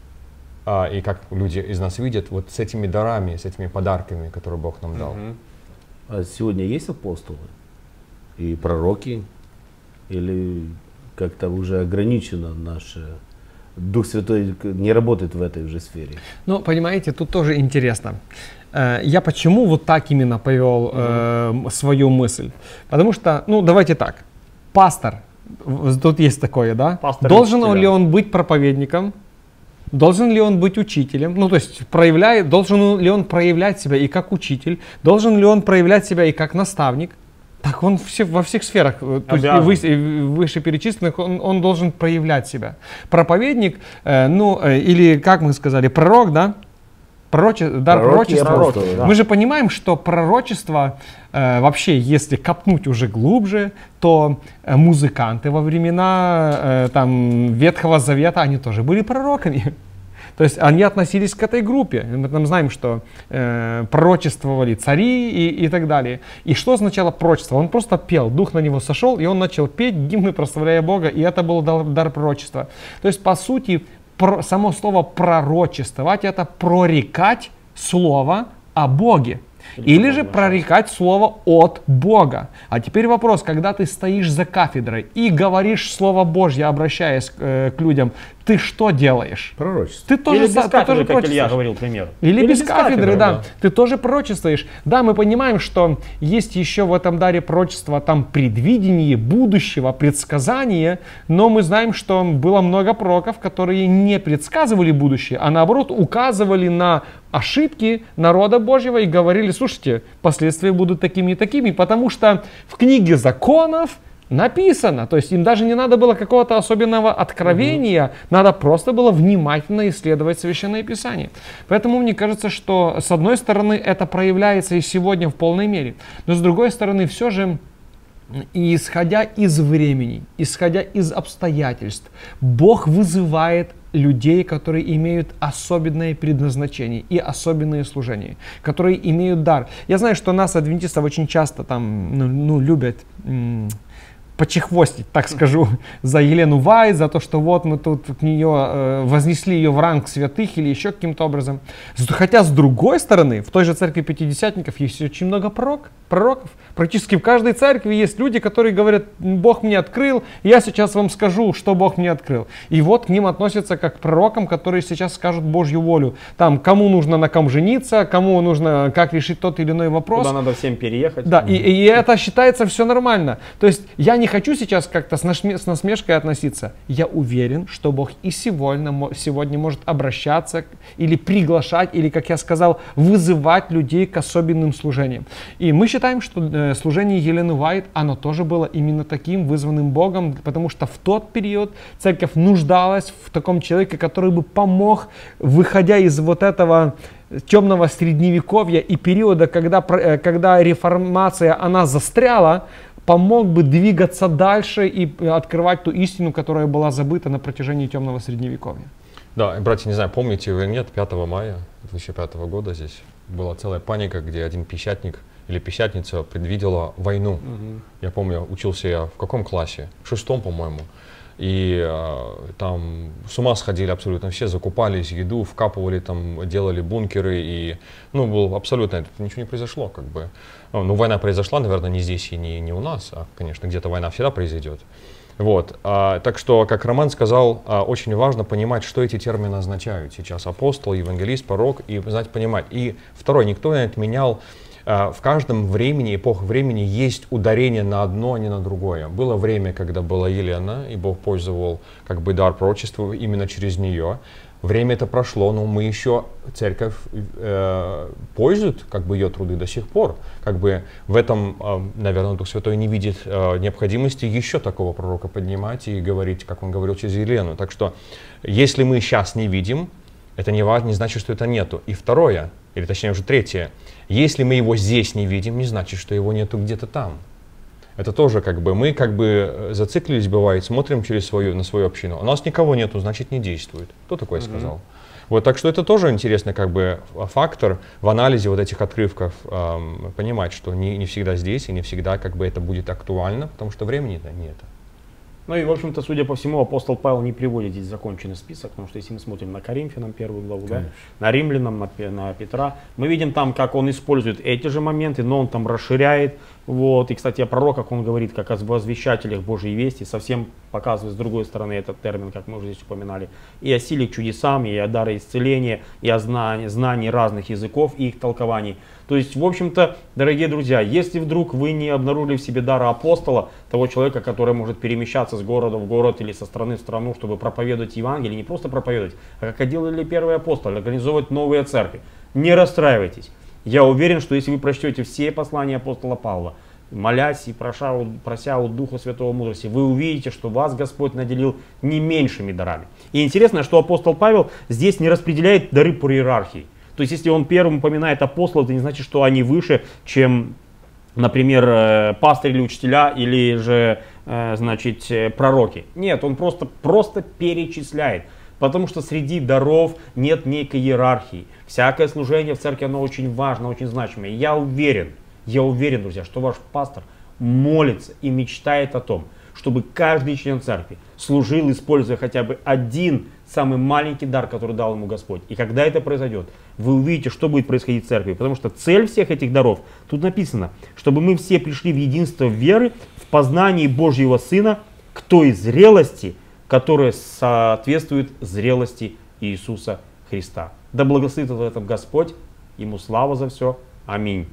а, и как люди из нас видят, вот с этими дарами, с этими подарками, которые Бог нам дал. Mm-hmm. А сегодня есть апостолы и пророки, или как-то уже ограничено наше... Дух Святой не работает в этой уже сфере? Ну, понимаете, тут тоже интересно. Я почему вот так именно повел mm-hmm. э, свою мысль? Потому что, ну, давайте так, пастор, тут есть такое, да? Пастор должен ли он быть проповедником? Должен ли он быть учителем? Ну, то есть, проявляет, должен ли он проявлять себя и как учитель? Должен ли он проявлять себя и как наставник? Так он все, во всех сферах, то есть и вышеперечисленных, он, он должен проявлять себя. Проповедник, э, ну, э, или, как мы сказали, пророк, да? Пророче, дар пророчества. Пророки, да. Мы же понимаем, что пророчество, э, вообще, если копнуть уже глубже, то э, музыканты во времена э, там, Ветхого Завета, они тоже были пророками. То есть они относились к этой группе. Мы там знаем, что э, пророчествовали цари и, и так далее. И что означало пророчество? Он просто пел, дух на него сошел, и он начал петь гимны, прославляя Бога, и это был дар, дар пророчества. То есть, по сути, про, само слово пророчествовать — это прорекать слово о Боге. Или же прорекать слово от Бога. А теперь вопрос, когда ты стоишь за кафедрой и говоришь Слово Божье, обращаясь э, к людям, ты что делаешь? Пророчество. Ты тоже, Или без ты кафедры, тоже как Илья говорил, пример. Или, Или без, без кафедры, кафедры да. да. Ты тоже пророчествуешь. Да, мы понимаем, что есть еще в этом даре пророчества там предвидение будущего, предсказание, но мы знаем, что было много пророков, которые не предсказывали будущее, а наоборот указывали на ошибки народа Божьего и говорили: слушайте, последствия будут такими и такими, потому что в книге законов написано, то есть им даже не надо было какого-то особенного откровения, угу. надо просто было внимательно исследовать Священное Писание. Поэтому мне кажется, что с одной стороны это проявляется и сегодня в полной мере, но с другой стороны все же, исходя из времени, исходя из обстоятельств, Бог вызывает людей, которые имеют особенное предназначение и особенные служения, которые имеют дар. Я знаю, что нас, адвентистов, очень часто там, ну, ну, любят м- почехвостить, так скажу, за Елену Вайт, за то, что вот мы тут к нее э, вознесли ее в ранг святых или еще каким-то образом. Хотя, с другой стороны, в той же церкви пятидесятников есть очень много пророк, пророков. Практически в каждой церкви есть люди, которые говорят: Бог мне открыл, я сейчас вам скажу, что Бог мне открыл. И вот к ним относятся как к пророкам, которые сейчас скажут Божью волю. Там, кому нужно на ком жениться, кому нужно как решить тот или иной вопрос. Куда надо всем переехать. Да, и, и это считается все нормально. То есть я не хочу сейчас как-то с, насме- с насмешкой относиться. Я уверен, что Бог и сегодня, сегодня может обращаться или приглашать, или, как я сказал, вызывать людей к особенным служениям. И мы считаем, что э, служение Елены Уайт, оно тоже было именно таким, вызванным Богом, потому что в тот период церковь нуждалась в таком человеке, который бы помог, выходя из вот этого темного средневековья и периода, когда, когда реформация, она застряла, помог бы двигаться дальше и открывать ту истину, которая была забыта на протяжении темного средневековья. Да, братья, не знаю, помните вы или нет, пятого мая две тысячи пятого года здесь была целая паника, где один печатник или печатница предвидела войну. Угу. Я помню, учился я в каком классе? В шестом, по-моему. И э, там с ума сходили абсолютно все, закупались, еду вкапывали, там, делали бункеры, и, ну, было абсолютно, ничего не произошло, как бы. Ну, война произошла, наверное, не здесь и не, не у нас, а, конечно, где-то война всегда произойдет. Вот, а, так что, как Роман сказал, а, очень важно понимать, что эти термины означают сейчас. Апостол, евангелист, пророк, и знать, понимать. И второй, никто не отменял. В каждом времени, эпох времени есть ударение на одно, а не на другое. Было время, когда была Елена, и Бог пользовал как бы дар пророчества именно через нее. Время это прошло, но мы еще, церковь э, пользует как бы ее труды до сих пор. Как бы в этом, э, наверное, Дух Святой не видит э, необходимости еще такого пророка поднимать и говорить, как он говорил через Елену. Так что, если мы сейчас не видим, это не важно, не значит, что это нету. И второе, или точнее уже третье, если мы его здесь не видим, не значит, что его нету где-то там. Это тоже как бы, мы как бы зациклились, бывает, смотрим через свою, на свою общину. У нас никого нету, значит не действует. Кто такое mm-hmm. сказал? Вот, так что это тоже интересный как бы фактор в анализе вот этих отрывков, эм, понимать, что не, не всегда здесь и не всегда как бы это будет актуально, потому что времени-то нет. Ну и, в общем-то, судя по всему, апостол Павел не приводит здесь законченный список, потому что если мы смотрим на Коринфянам первую главу, да, на Римлянам, на, на Петра, мы видим там, как он использует эти же моменты, но он там расширяет. Вот. И, кстати, о пророках он говорит, как о возвещателях Божьей вести, совсем показывает с другой стороны этот термин, как мы уже здесь упоминали, и о силе к чудесам, и о даре исцеления, и о знании, знании разных языков и их толкований. То есть, в общем-то, дорогие друзья, если вдруг вы не обнаружили в себе дара апостола, того человека, который может перемещаться с города в город или со страны в страну, чтобы проповедовать Евангелие, не просто проповедовать, а как делали первые апостолы, организовывать новые церкви, не расстраивайтесь. Я уверен, что если вы прочтете все послания апостола Павла, молясь и прося, прося у Духа Святого мудрости, вы увидите, что вас Господь наделил не меньшими дарами. И интересно, что апостол Павел здесь не распределяет дары по иерархии. То есть, если он первым упоминает апостолов, это не значит, что они выше, чем, например, пастырь или учителя, или же, значит, пророки. Нет, он просто, просто перечисляет. Потому что среди даров нет некой иерархии. Всякое служение в церкви, оно очень важно, очень значимое. И я уверен, я уверен, друзья, что ваш пастор молится и мечтает о том, чтобы каждый член церкви служил, используя хотя бы один самый маленький дар, который дал ему Господь. И когда это произойдет, вы увидите, что будет происходить в церкви. Потому что цель всех этих даров, тут написано, чтобы мы все пришли в единство веры, в познании Божьего Сына, к той зрелости, которая соответствует зрелости Иисуса Христа. Да благословит в этом Господь, Ему слава за все. Аминь.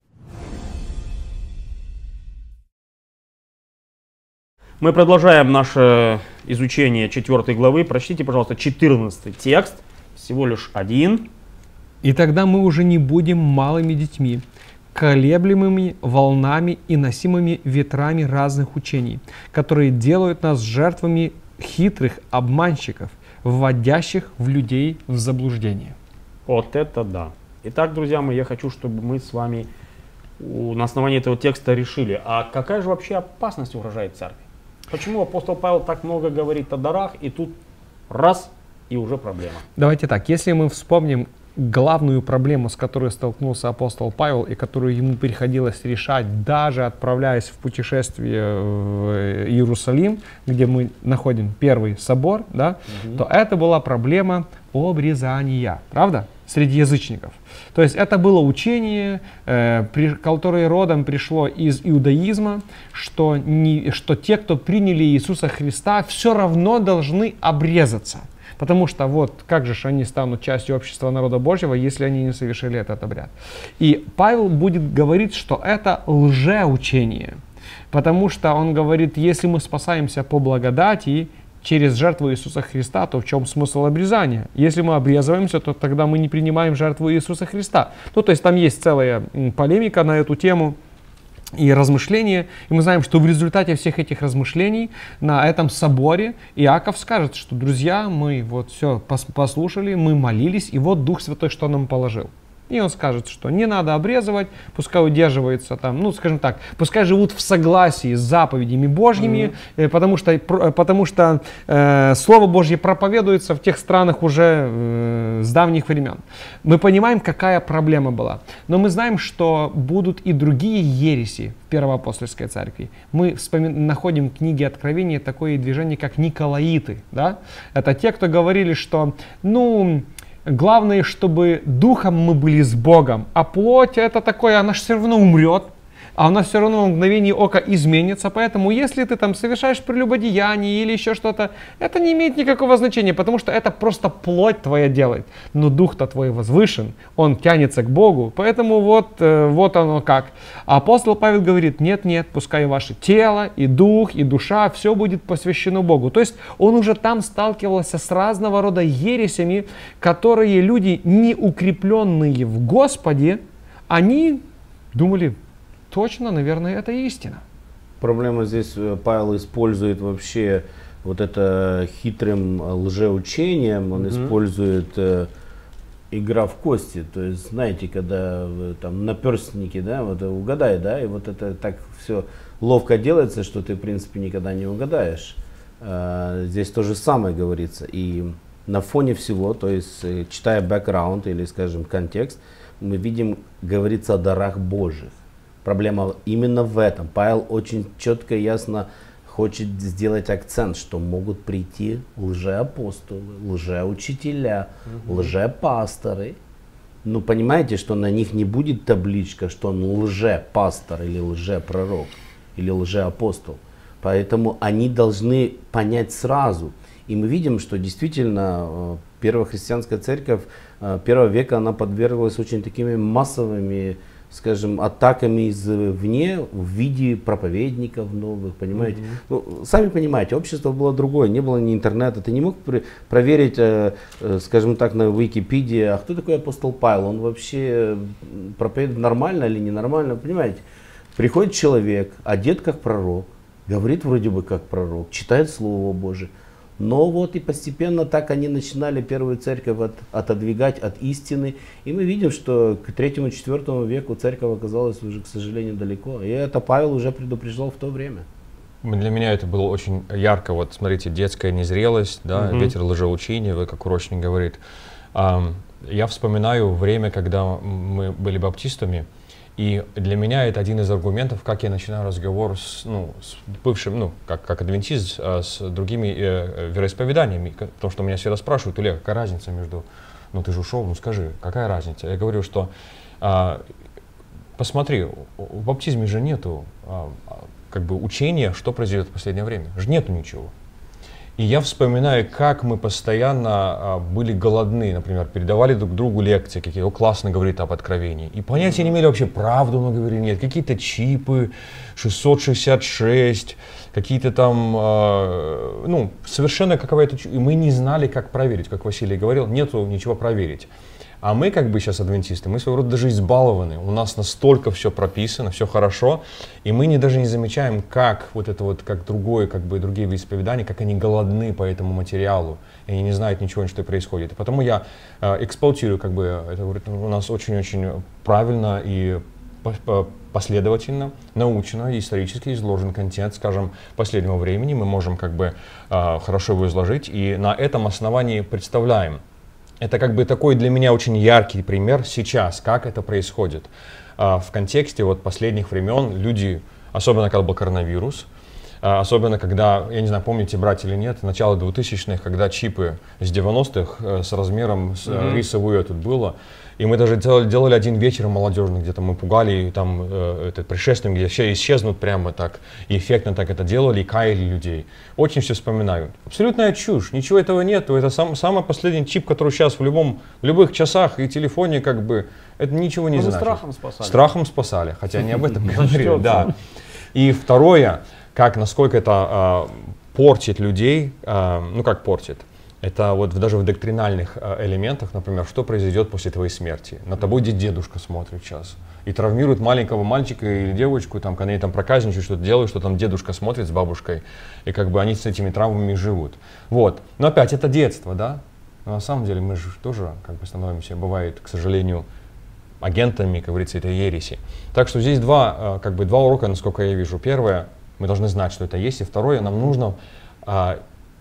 Мы продолжаем наше изучение четвёртой главы. Прочтите, пожалуйста, четырнадцатый текст, всего лишь один. «И тогда мы уже не будем малыми детьми, колеблемыми волнами и носимыми ветрами разных учений, которые делают нас жертвами хитрых обманщиков, вводящих в людей в заблуждение». Вот это да. Итак, друзья мои, я хочу, чтобы мы с вами на основании этого текста решили, а какая же вообще опасность угрожает церкви? Почему апостол Павел так много говорит о дарах, и тут раз, и уже проблема? Давайте так, если мы вспомним главную проблему, с которой столкнулся апостол Павел, и которую ему приходилось решать, даже отправляясь в путешествие в Иерусалим, где мы находим первый собор, да, угу. то это была проблема обрезания. Правда? Среди язычников. То есть это было учение, э, при, которое родом пришло из иудаизма, что, не, что те, кто приняли Иисуса Христа, все равно должны обрезаться. Потому что вот как же они станут частью общества народа Божьего, если они не совершили этот обряд. И Павел будет говорить, что это лжеучение. Потому что он говорит, если мы спасаемся по благодати, через жертву Иисуса Христа, то в чем смысл обрезания? Если мы обрезываемся, то тогда мы не принимаем жертву Иисуса Христа. Ну, то есть там есть целая полемика на эту тему и размышления. И мы знаем, что в результате всех этих размышлений на этом соборе Иаков скажет, что, друзья, мы вот все послушали, мы молились, и вот Дух Святой что нам положил. И он скажет, что не надо обрезывать, пускай удерживается там, ну, скажем так, пускай живут в согласии с заповедями Божьими, mm-hmm. потому что, потому что э, Слово Божье проповедуется в тех странах уже э, с давних времен. Мы понимаем, какая проблема была, но мы знаем, что будут и другие ереси в Первоапостольской церкви. Мы вспомин... находим в книге Откровения такое движение, как Николаиты. Да? Это те, кто говорили, что, ну... Главное, чтобы духом мы были с Богом, а плоть это такое, она же все равно умрет, а она все равно в мгновение ока изменится. Поэтому если ты там совершаешь прелюбодеяние или еще что-то, это не имеет никакого значения, потому что это просто плоть твоя делает. Но дух-то твой возвышен, он тянется к Богу, поэтому вот, э, вот оно как. А апостол Павел говорит, нет-нет, пускай ваше тело и дух, и душа, все будет посвящено Богу. То есть он уже там сталкивался с разного рода ересями, которые люди, не укрепленные в Господе, они думали, точно, наверное, это истина. Проблема здесь, Павел использует вообще вот это хитрым лжеучением, он mm-hmm. использует э, игра в кости. То есть, знаете, когда вы, там наперстники, да, вот угадай, да, и вот это так все ловко делается, что ты, в принципе, никогда не угадаешь. Э, здесь то же самое говорится. И на фоне всего, то есть, читая бэкграунд или, скажем, контекст, мы видим, говорится о дарах Божьих. Проблема именно в этом. Павел очень четко и ясно хочет сделать акцент, что могут прийти лжеапостолы, лжеучителя, угу. лжепасторы. Ну, понимаете, что на них не будет табличка, что он лжепастор или лжепророк или лжеапостол. Поэтому они должны понять сразу. И мы видим, что действительно первая христианская церковь первого века, она подверглась очень такими массовыми, скажем, атаками извне в виде проповедников новых, понимаете? Mm-hmm. Ну, сами понимаете, общество было другое, не было ни интернета, ты не мог при, проверить, э, э, скажем так, на Википедии, а кто такой апостол Павел, он вообще проповедует нормально или ненормально, понимаете? Приходит человек, одет как пророк, говорит вроде бы как пророк, читает Слово Божие. Но вот и постепенно так они начинали первую церковь от, отодвигать от истины. И мы видим, что к третьему-четвертому веку церковь оказалась уже, к сожалению, далеко. И это Павел уже предупреждал в то время. Для меня это было очень ярко. Вот смотрите, детская незрелость, да, угу. ветер лжеучения, вы как урочник говорит. А, я вспоминаю время, когда мы были баптистами. И для меня это один из аргументов, как я начинаю разговор с, ну, с бывшим, ну, как, как адвентист, с другими э, вероисповеданиями. Потому что меня всегда спрашивают, Илья, какая разница между, ну ты же ушел, ну скажи, какая разница? Я говорю, что э, посмотри, в баптизме же нету э, как бы учения, что произойдет в последнее время. Же нету ничего. И я вспоминаю, как мы постоянно а, были голодны, например, передавали друг другу лекции, какие, о, классно говорит об откровении. И понятия не имели вообще, правду мы говорили, нет, какие-то чипы, шестьсот шестьдесят шесть, какие-то там, а, ну, совершенно какая-то... И мы не знали, как проверить, как Василий говорил, нету ничего проверить. А мы, как бы сейчас адвентисты, мы своего рода даже избалованы. У нас настолько все прописано, все хорошо, и мы не, даже не замечаем, как вот это вот, как другое, как бы другие вероисповедания, как они голодны по этому материалу, и они не знают ничего, что происходит. И потому я э, эксплуатирую, как бы, это у нас очень-очень правильно и последовательно, научно и исторически изложен контент, скажем, последнего времени. Мы можем как бы э, хорошо его изложить, и на этом основании представляем. Это как бы такой для меня очень яркий пример сейчас, как это происходит. А, в контексте вот последних времен люди, особенно когда был коронавирус, А, особенно когда, я не знаю, помните, брать или нет, начало двухтысячных, когда чипы с девяностых э, с размером с mm-hmm. рисовую тут было. И мы даже делали, делали один вечер молодежный, где-то мы пугали там э, этот предшественник, где все исчезнут прямо так, и эффектно так это делали, и каяли людей. Очень все вспоминаю. Абсолютная чушь, ничего этого нету. Это сам, самый последний чип, который сейчас в, любом, в любых часах и телефоне, как бы, это ничего не значит. Страхом спасали. Страхом спасали, хотя не об этом говорили. Да. И второе, как, насколько это э, портит людей, э, ну как портит, это вот даже в доктринальных э, элементах, например, что произойдет после твоей смерти. На тобой дедушка смотрит сейчас и травмирует маленького мальчика или девочку, там, когда они там проказничают, что-то делают, что там дедушка смотрит с бабушкой, и как бы они с этими травмами живут. Вот. Но опять это детство, да? Но на самом деле мы же тоже как бы становимся, бывает, к сожалению, агентами, как говорится, этой ереси. Так что здесь два, как бы, два урока, насколько я вижу. Первое, мы должны знать, что это есть. И второе, нам нужно а,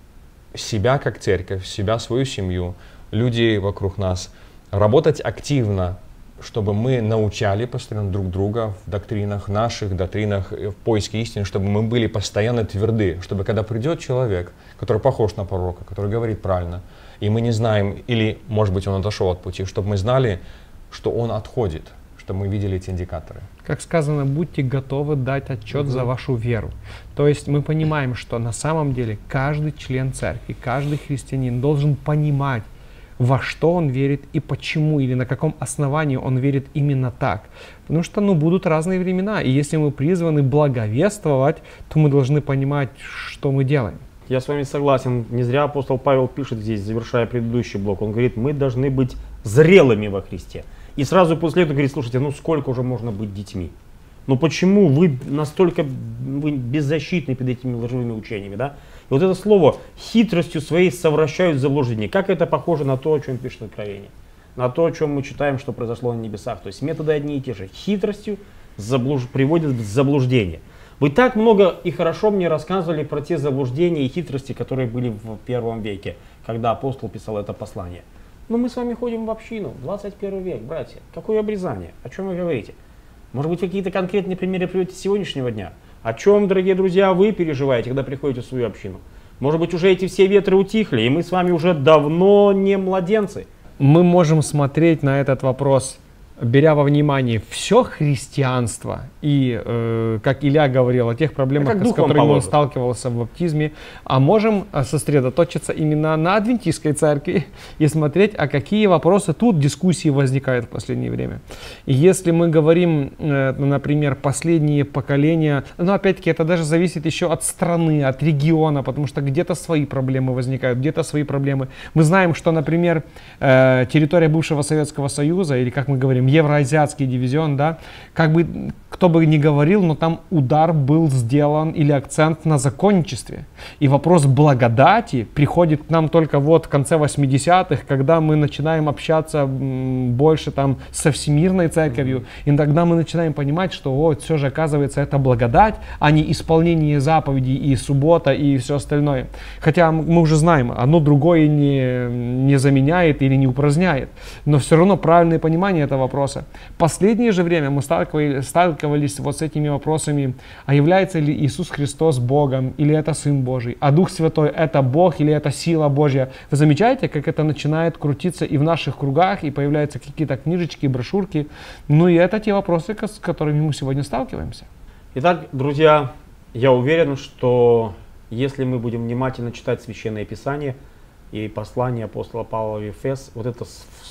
себя как церковь, себя, свою семью, людей вокруг нас, работать активно, чтобы мы научали постоянно друг друга в доктринах, наших доктринах, в поиске истины, чтобы мы были постоянно тверды, чтобы когда придет человек, который похож на пророка, который говорит правильно, и мы не знаем, или, может быть, он отошел от пути, чтобы мы знали, что он отходит, чтобы мы видели эти индикаторы. Как сказано, будьте готовы дать отчет mm-hmm. за вашу веру. То есть мы понимаем, что на самом деле каждый член церкви, каждый христианин должен понимать, во что он верит и почему, или на каком основании он верит именно так. Потому что ну, будут разные времена, и если мы призваны благовествовать, то мы должны понимать, что мы делаем. Я с вами согласен. Не зря апостол Павел пишет здесь, завершая предыдущий блок, он говорит, мы должны быть зрелыми во Христе. И сразу после этого говорит, слушайте, ну сколько уже можно быть детьми? Ну почему вы настолько вы беззащитны перед этими лживыми учениями, да? И вот это слово хитростью своей совращают в заблуждение. Как это похоже на то, о чем пишет Откровение? На то, о чем мы читаем, что произошло на небесах. То есть методы одни и те же. Хитростью заблуж... приводят в заблуждение. Вы так много и хорошо мне рассказывали про те заблуждения и хитрости, которые были в первом веке, когда апостол писал это послание. Но мы с вами ходим в общину, двадцать первый век, братья. Какое обрезание? О чем вы говорите? Может быть, какие-то конкретные примеры приведете с сегодняшнего дня? О чем, дорогие друзья, вы переживаете, когда приходите в свою общину? Может быть, уже эти все ветры утихли, и мы с вами уже давно не младенцы? Мы можем смотреть на этот вопрос, беря во внимание все христианство и, э, как Илья говорил, о тех проблемах, с которыми он сталкивался в баптизме, а можем сосредоточиться именно на адвентистской церкви и смотреть, а какие вопросы тут дискуссии возникают в последнее время. И если мы говорим, э, например, последние поколения, но опять-таки это даже зависит еще от страны, от региона, потому что где-то свои проблемы возникают, где-то свои проблемы. Мы знаем, что, например, э, территория бывшего Советского Союза, или как мы говорим, Евроазиатский дивизион, да, как бы кто бы ни говорил, но там удар был сделан или акцент на законничестве. И вопрос благодати приходит к нам только вот в конце восьмидесятых, когда мы начинаем общаться больше там со всемирной церковью, и тогда мы начинаем понимать, что вот все же оказывается это благодать, а не исполнение заповедей и суббота и все остальное. Хотя мы уже знаем, одно другое не, не заменяет или не упраздняет, но все равно правильное понимание этого вопроса. В последнее же время мы сталкивались, сталкивались вот с этими вопросами, а является ли Иисус Христос Богом, или это Сын Божий, а Дух Святой это Бог или это сила Божья. Вы замечаете, как это начинает крутиться и в наших кругах, и появляются какие-то книжечки, брошюрки. Ну и это те вопросы, с которыми мы сегодня сталкиваемся. Итак, друзья, я уверен, что если мы будем внимательно читать Священное Писание и послание апостола Павла в Ефес, вот это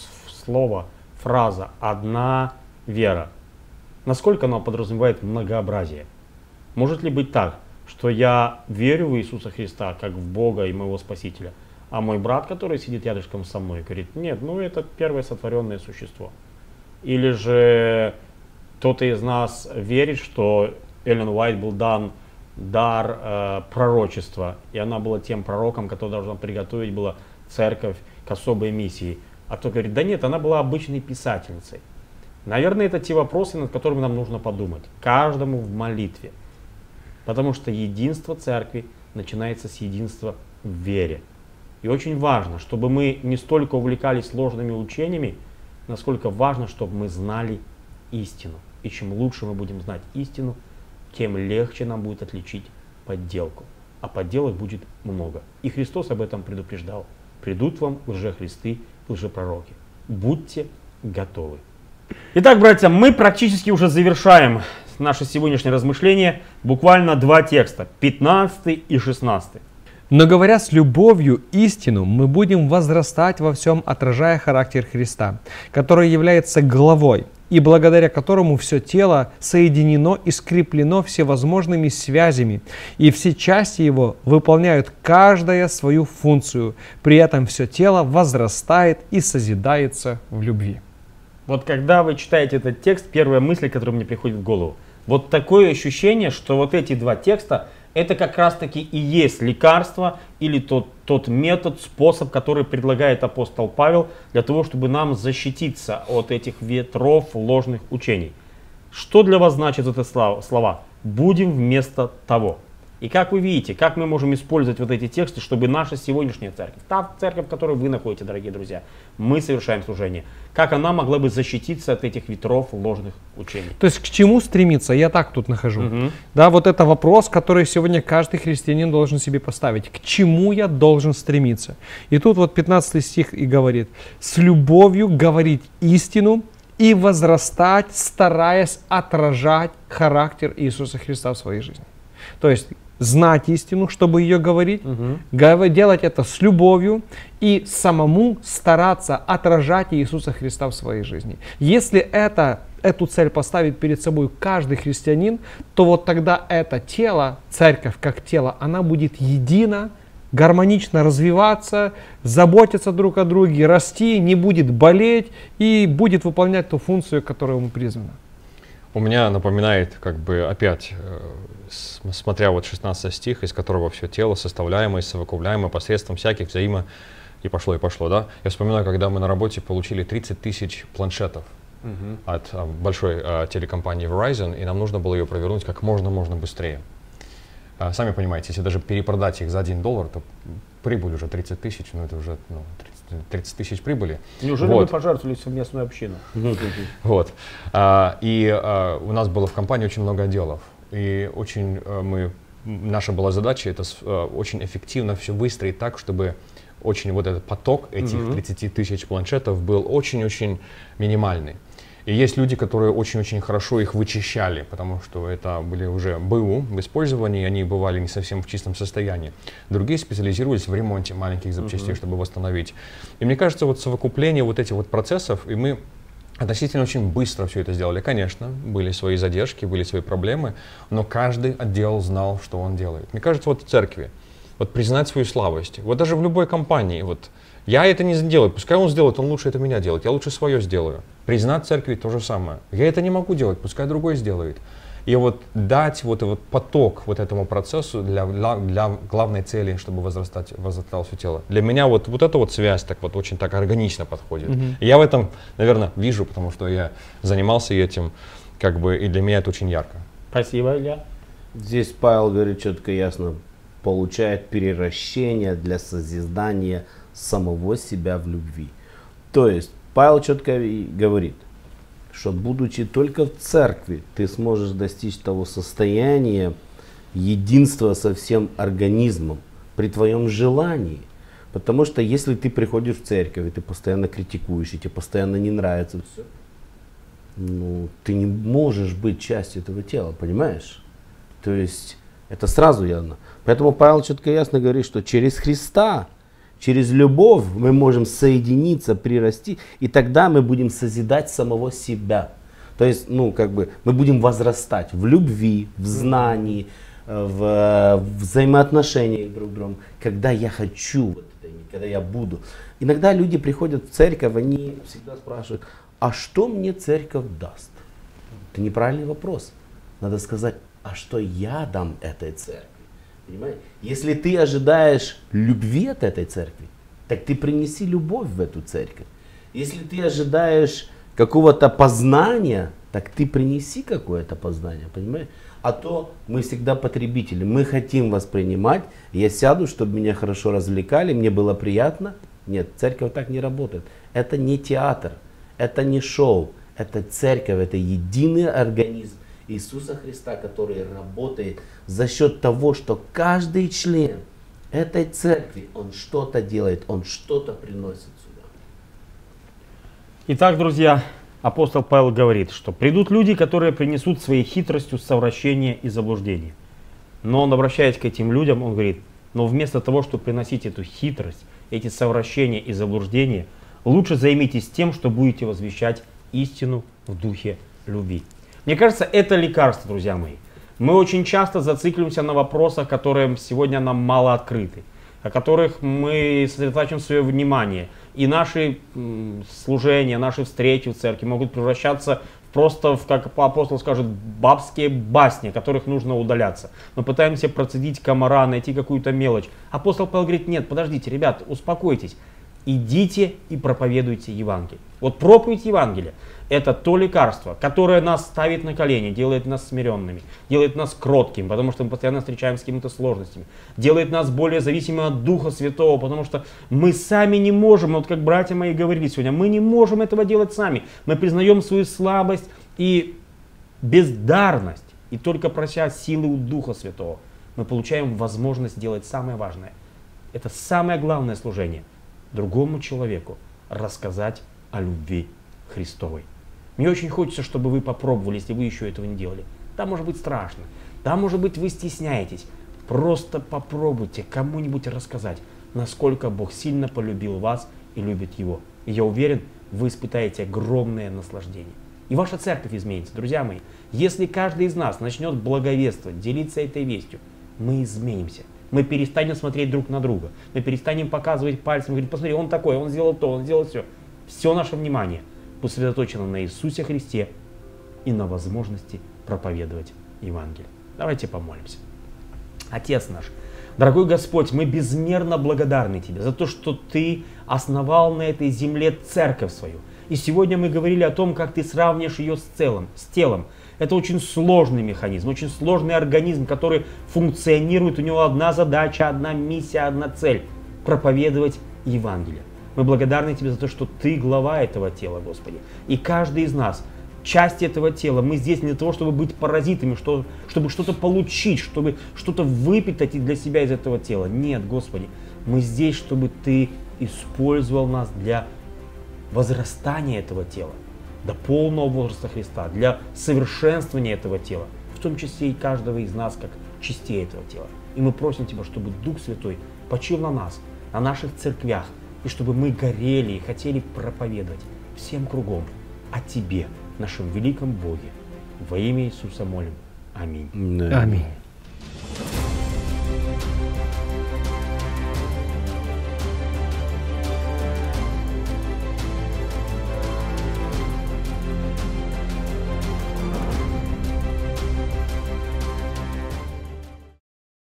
слово, фраза «одна вера», насколько оно подразумевает многообразие? Может ли быть так, что я верю в Иисуса Христа, как в Бога и моего Спасителя, а мой брат, который сидит рядышком со мной, говорит, нет, ну это первое сотворенное существо? Или же кто-то из нас верит, что Эллен Уайт был дан дар э, пророчества, и она была тем пророком, который должен приготовить была церковь к особой миссии. А кто говорит, да нет, она была обычной писательницей. Наверное, это те вопросы, над которыми нам нужно подумать. Каждому в молитве. Потому что единство церкви начинается с единства в вере. И очень важно, чтобы мы не столько увлекались сложными учениями, насколько важно, чтобы мы знали истину. И чем лучше мы будем знать истину, тем легче нам будет отличить подделку. А подделок будет много. И Христос об этом предупреждал. Придут вам лжехристы, лжепророки. Будьте готовы. Итак, братья, мы практически уже завершаем наше сегодняшнее размышление. Буквально два текста, пятнадцатый и шестнадцатый. Но говоря с любовью истину, мы будем возрастать во всем, отражая характер Христа, который является главой, и благодаря которому все тело соединено и скреплено всевозможными связями, и все части его выполняют каждая свою функцию. При этом все тело возрастает и созидается в любви. Вот когда вы читаете этот текст, первая мысль, которая мне приходит в голову, вот такое ощущение, что вот эти два текста, это как раз таки и есть лекарство или тот, тот метод, способ, который предлагает апостол Павел для того, чтобы нам защититься от этих ветров ложных учений. Что для вас значит это слова? Будем вместо того. И как вы видите, как мы можем использовать вот эти тексты, чтобы наша сегодняшняя церковь, та церковь, в которой вы находитесь, дорогие друзья, мы совершаем служение, как она могла бы защититься от этих ветров ложных учений. То есть к чему стремиться? Я так тут нахожу. Угу. Да, вот это вопрос, который сегодня каждый христианин должен себе поставить. К чему я должен стремиться? И тут вот пятнадцатый стих и говорит: с любовью говорить истину и возрастать, стараясь отражать характер Иисуса Христа в своей жизни. То есть знать истину, чтобы ее говорить, угу. делать это с любовью и самому стараться отражать Иисуса Христа в своей жизни. Если это, эту цель поставит перед собой каждый христианин, то вот тогда это тело, церковь как тело, она будет едина, гармонично развиваться, заботиться друг о друге, расти, не будет болеть и будет выполнять ту функцию, которую ему призвана. У меня напоминает, как бы опять, смотря вот шестнадцатый стих, из которого все тело, составляемое, совокупляемое посредством всяких взаимо... И пошло, и пошло, да? Я вспоминаю, когда мы на работе получили тридцать тысяч планшетов uh-huh. от а, большой а, телекомпании Verizon, и нам нужно было ее провернуть как можно, можно быстрее. А, сами понимаете, если даже перепродать их за один доллар, то прибыль уже тридцать тысяч, ну это уже ну, тридцать тысяч прибыли. Неужели вот. вы пожертвовали в местную общину? Вот. А, и а, у нас было в компании очень много отделов. И очень а, мы, наша была задача это а, очень эффективно все выстроить так, чтобы очень вот этот поток этих mm-hmm. тридцати тысяч планшетов был очень-очень минимальный. И есть люди, которые очень-очень хорошо их вычищали, потому что это были уже БУ в использовании, они бывали не совсем в чистом состоянии. Другие специализировались в ремонте маленьких запчастей, mm-hmm. чтобы восстановить. И мне кажется, вот совокупление вот этих вот процессов, и мы относительно очень быстро все это сделали. Конечно, были свои задержки, были свои проблемы, но каждый отдел знал, что он делает. Мне кажется, вот в церкви, вот признать свою слабость, вот даже в любой компании, вот я это не сделаю, пускай он сделает, он лучше это меня делает, я лучше свое сделаю. Признать церкви то же самое. Я это не могу делать, пускай другой сделает. И вот дать вот этот поток вот этому процессу для, для, для главной цели, чтобы возрастать, возрастало все тело. Для меня вот, вот эта вот связь так вот очень так органично подходит. Mm-hmm. И я в этом, наверное, вижу, потому что я занимался этим, как бы, и для меня это очень ярко. Спасибо, Илья. Здесь Павел говорит четко и ясно, получает переращение для созидания самого себя в любви. То есть Павел четко говорит, что будучи только в церкви, ты сможешь достичь того состояния единства со всем организмом при твоем желании. Потому что если ты приходишь в церковь, и ты постоянно критикуешь, и тебе постоянно не нравится все, ну, ты не можешь быть частью этого тела, понимаешь? То есть это сразу явно. Поэтому Павел четко и ясно говорит, что через Христа, через любовь мы можем соединиться, прирасти, и тогда мы будем созидать самого себя. То есть, ну, как бы, мы будем возрастать в любви, в знании, в взаимоотношениях друг с другом, когда я хочу, вот это, когда я буду. Иногда люди приходят в церковь, они всегда спрашивают, а что мне церковь даст? Это неправильный вопрос. Надо сказать, а что я дам этой церкви? Понимаете? Если ты ожидаешь любви от этой церкви, так ты принеси любовь в эту церковь. Если ты ожидаешь какого-то познания, так ты принеси какое-то познание, понимаете? А то мы всегда потребители, мы хотим воспринимать, я сяду, чтобы меня хорошо развлекали, мне было приятно. Нет, церковь так не работает. Это не театр, это не шоу, это церковь, это единый организм, Иисуса Христа, который работает за счет того, что каждый член этой церкви, он что-то делает, он что-то приносит сюда. Итак, друзья, апостол Павел говорит, что придут люди, которые принесут своей хитростью совращение и заблуждение. Но он, обращаясь к этим людям, он говорит, но вместо того, чтобы приносить эту хитрость, эти совращения и заблуждения, лучше займитесь тем, что будете возвещать истину в духе любви. Мне кажется, это лекарство, друзья мои. Мы очень часто зацикливаемся на вопросах, которые сегодня нам мало открыты, о которых мы сосредотачиваем свое внимание. И наши м, служения, наши встречи в церкви могут превращаться в просто, в, как апостол скажет, бабские басни, от которых нужно удаляться. Мы пытаемся процедить комара, найти какую-то мелочь. Апостол Павел говорит, нет, подождите, ребята, успокойтесь. Идите и проповедуйте Евангелие. Вот проповедь Евангелия — это то лекарство, которое нас ставит на колени, делает нас смиренными, делает нас кроткими, потому что мы постоянно встречаемся с какими-то сложностями, делает нас более зависимыми от Духа Святого, потому что мы сами не можем, вот как братья мои говорили сегодня, мы не можем этого делать сами. Мы признаем свою слабость и бездарность, и только прося силы у Духа Святого, мы получаем возможность делать самое важное. Это самое главное служение — другому человеку рассказать о любви Христовой. Мне очень хочется, чтобы вы попробовали, если вы еще этого не делали. Там может быть страшно, там может быть вы стесняетесь. Просто попробуйте кому-нибудь рассказать, насколько Бог сильно полюбил вас и любит Его. И я уверен, вы испытаете огромное наслаждение. И ваша церковь изменится. Друзья мои, если каждый из нас начнет благовествовать, делиться этой вестью, мы изменимся. Мы перестанем смотреть друг на друга. Мы перестанем показывать пальцем, говорить, посмотри, он такой, он сделал то, он сделал все. Все наше внимание сосредоточено на Иисусе Христе и на возможности проповедовать Евангелие. Давайте помолимся. Отец наш, дорогой Господь, мы безмерно благодарны Тебе за то, что Ты основал на этой земле церковь свою. И сегодня мы говорили о том, как Ты сравнишь ее с телом, с телом. Это очень сложный механизм, очень сложный организм, который функционирует, у него одна задача, одна миссия, одна цель – проповедовать Евангелие. Мы благодарны Тебе за то, что Ты глава этого тела, Господи. И каждый из нас – часть этого тела. Мы здесь не для того, чтобы быть паразитами, что, чтобы что-то получить, чтобы что-то выпитать для себя из этого тела. Нет, Господи, мы здесь, чтобы Ты использовал нас для возрастания этого тела, до полного возраста Христа, для совершенствования этого тела, в том числе и каждого из нас, как частей этого тела. И мы просим Тебя, чтобы Дух Святой почил на нас, на наших церквях, и чтобы мы горели и хотели проповедовать всем кругом о Тебе, нашем великом Боге. Во имя Иисуса молим. Аминь. Аминь.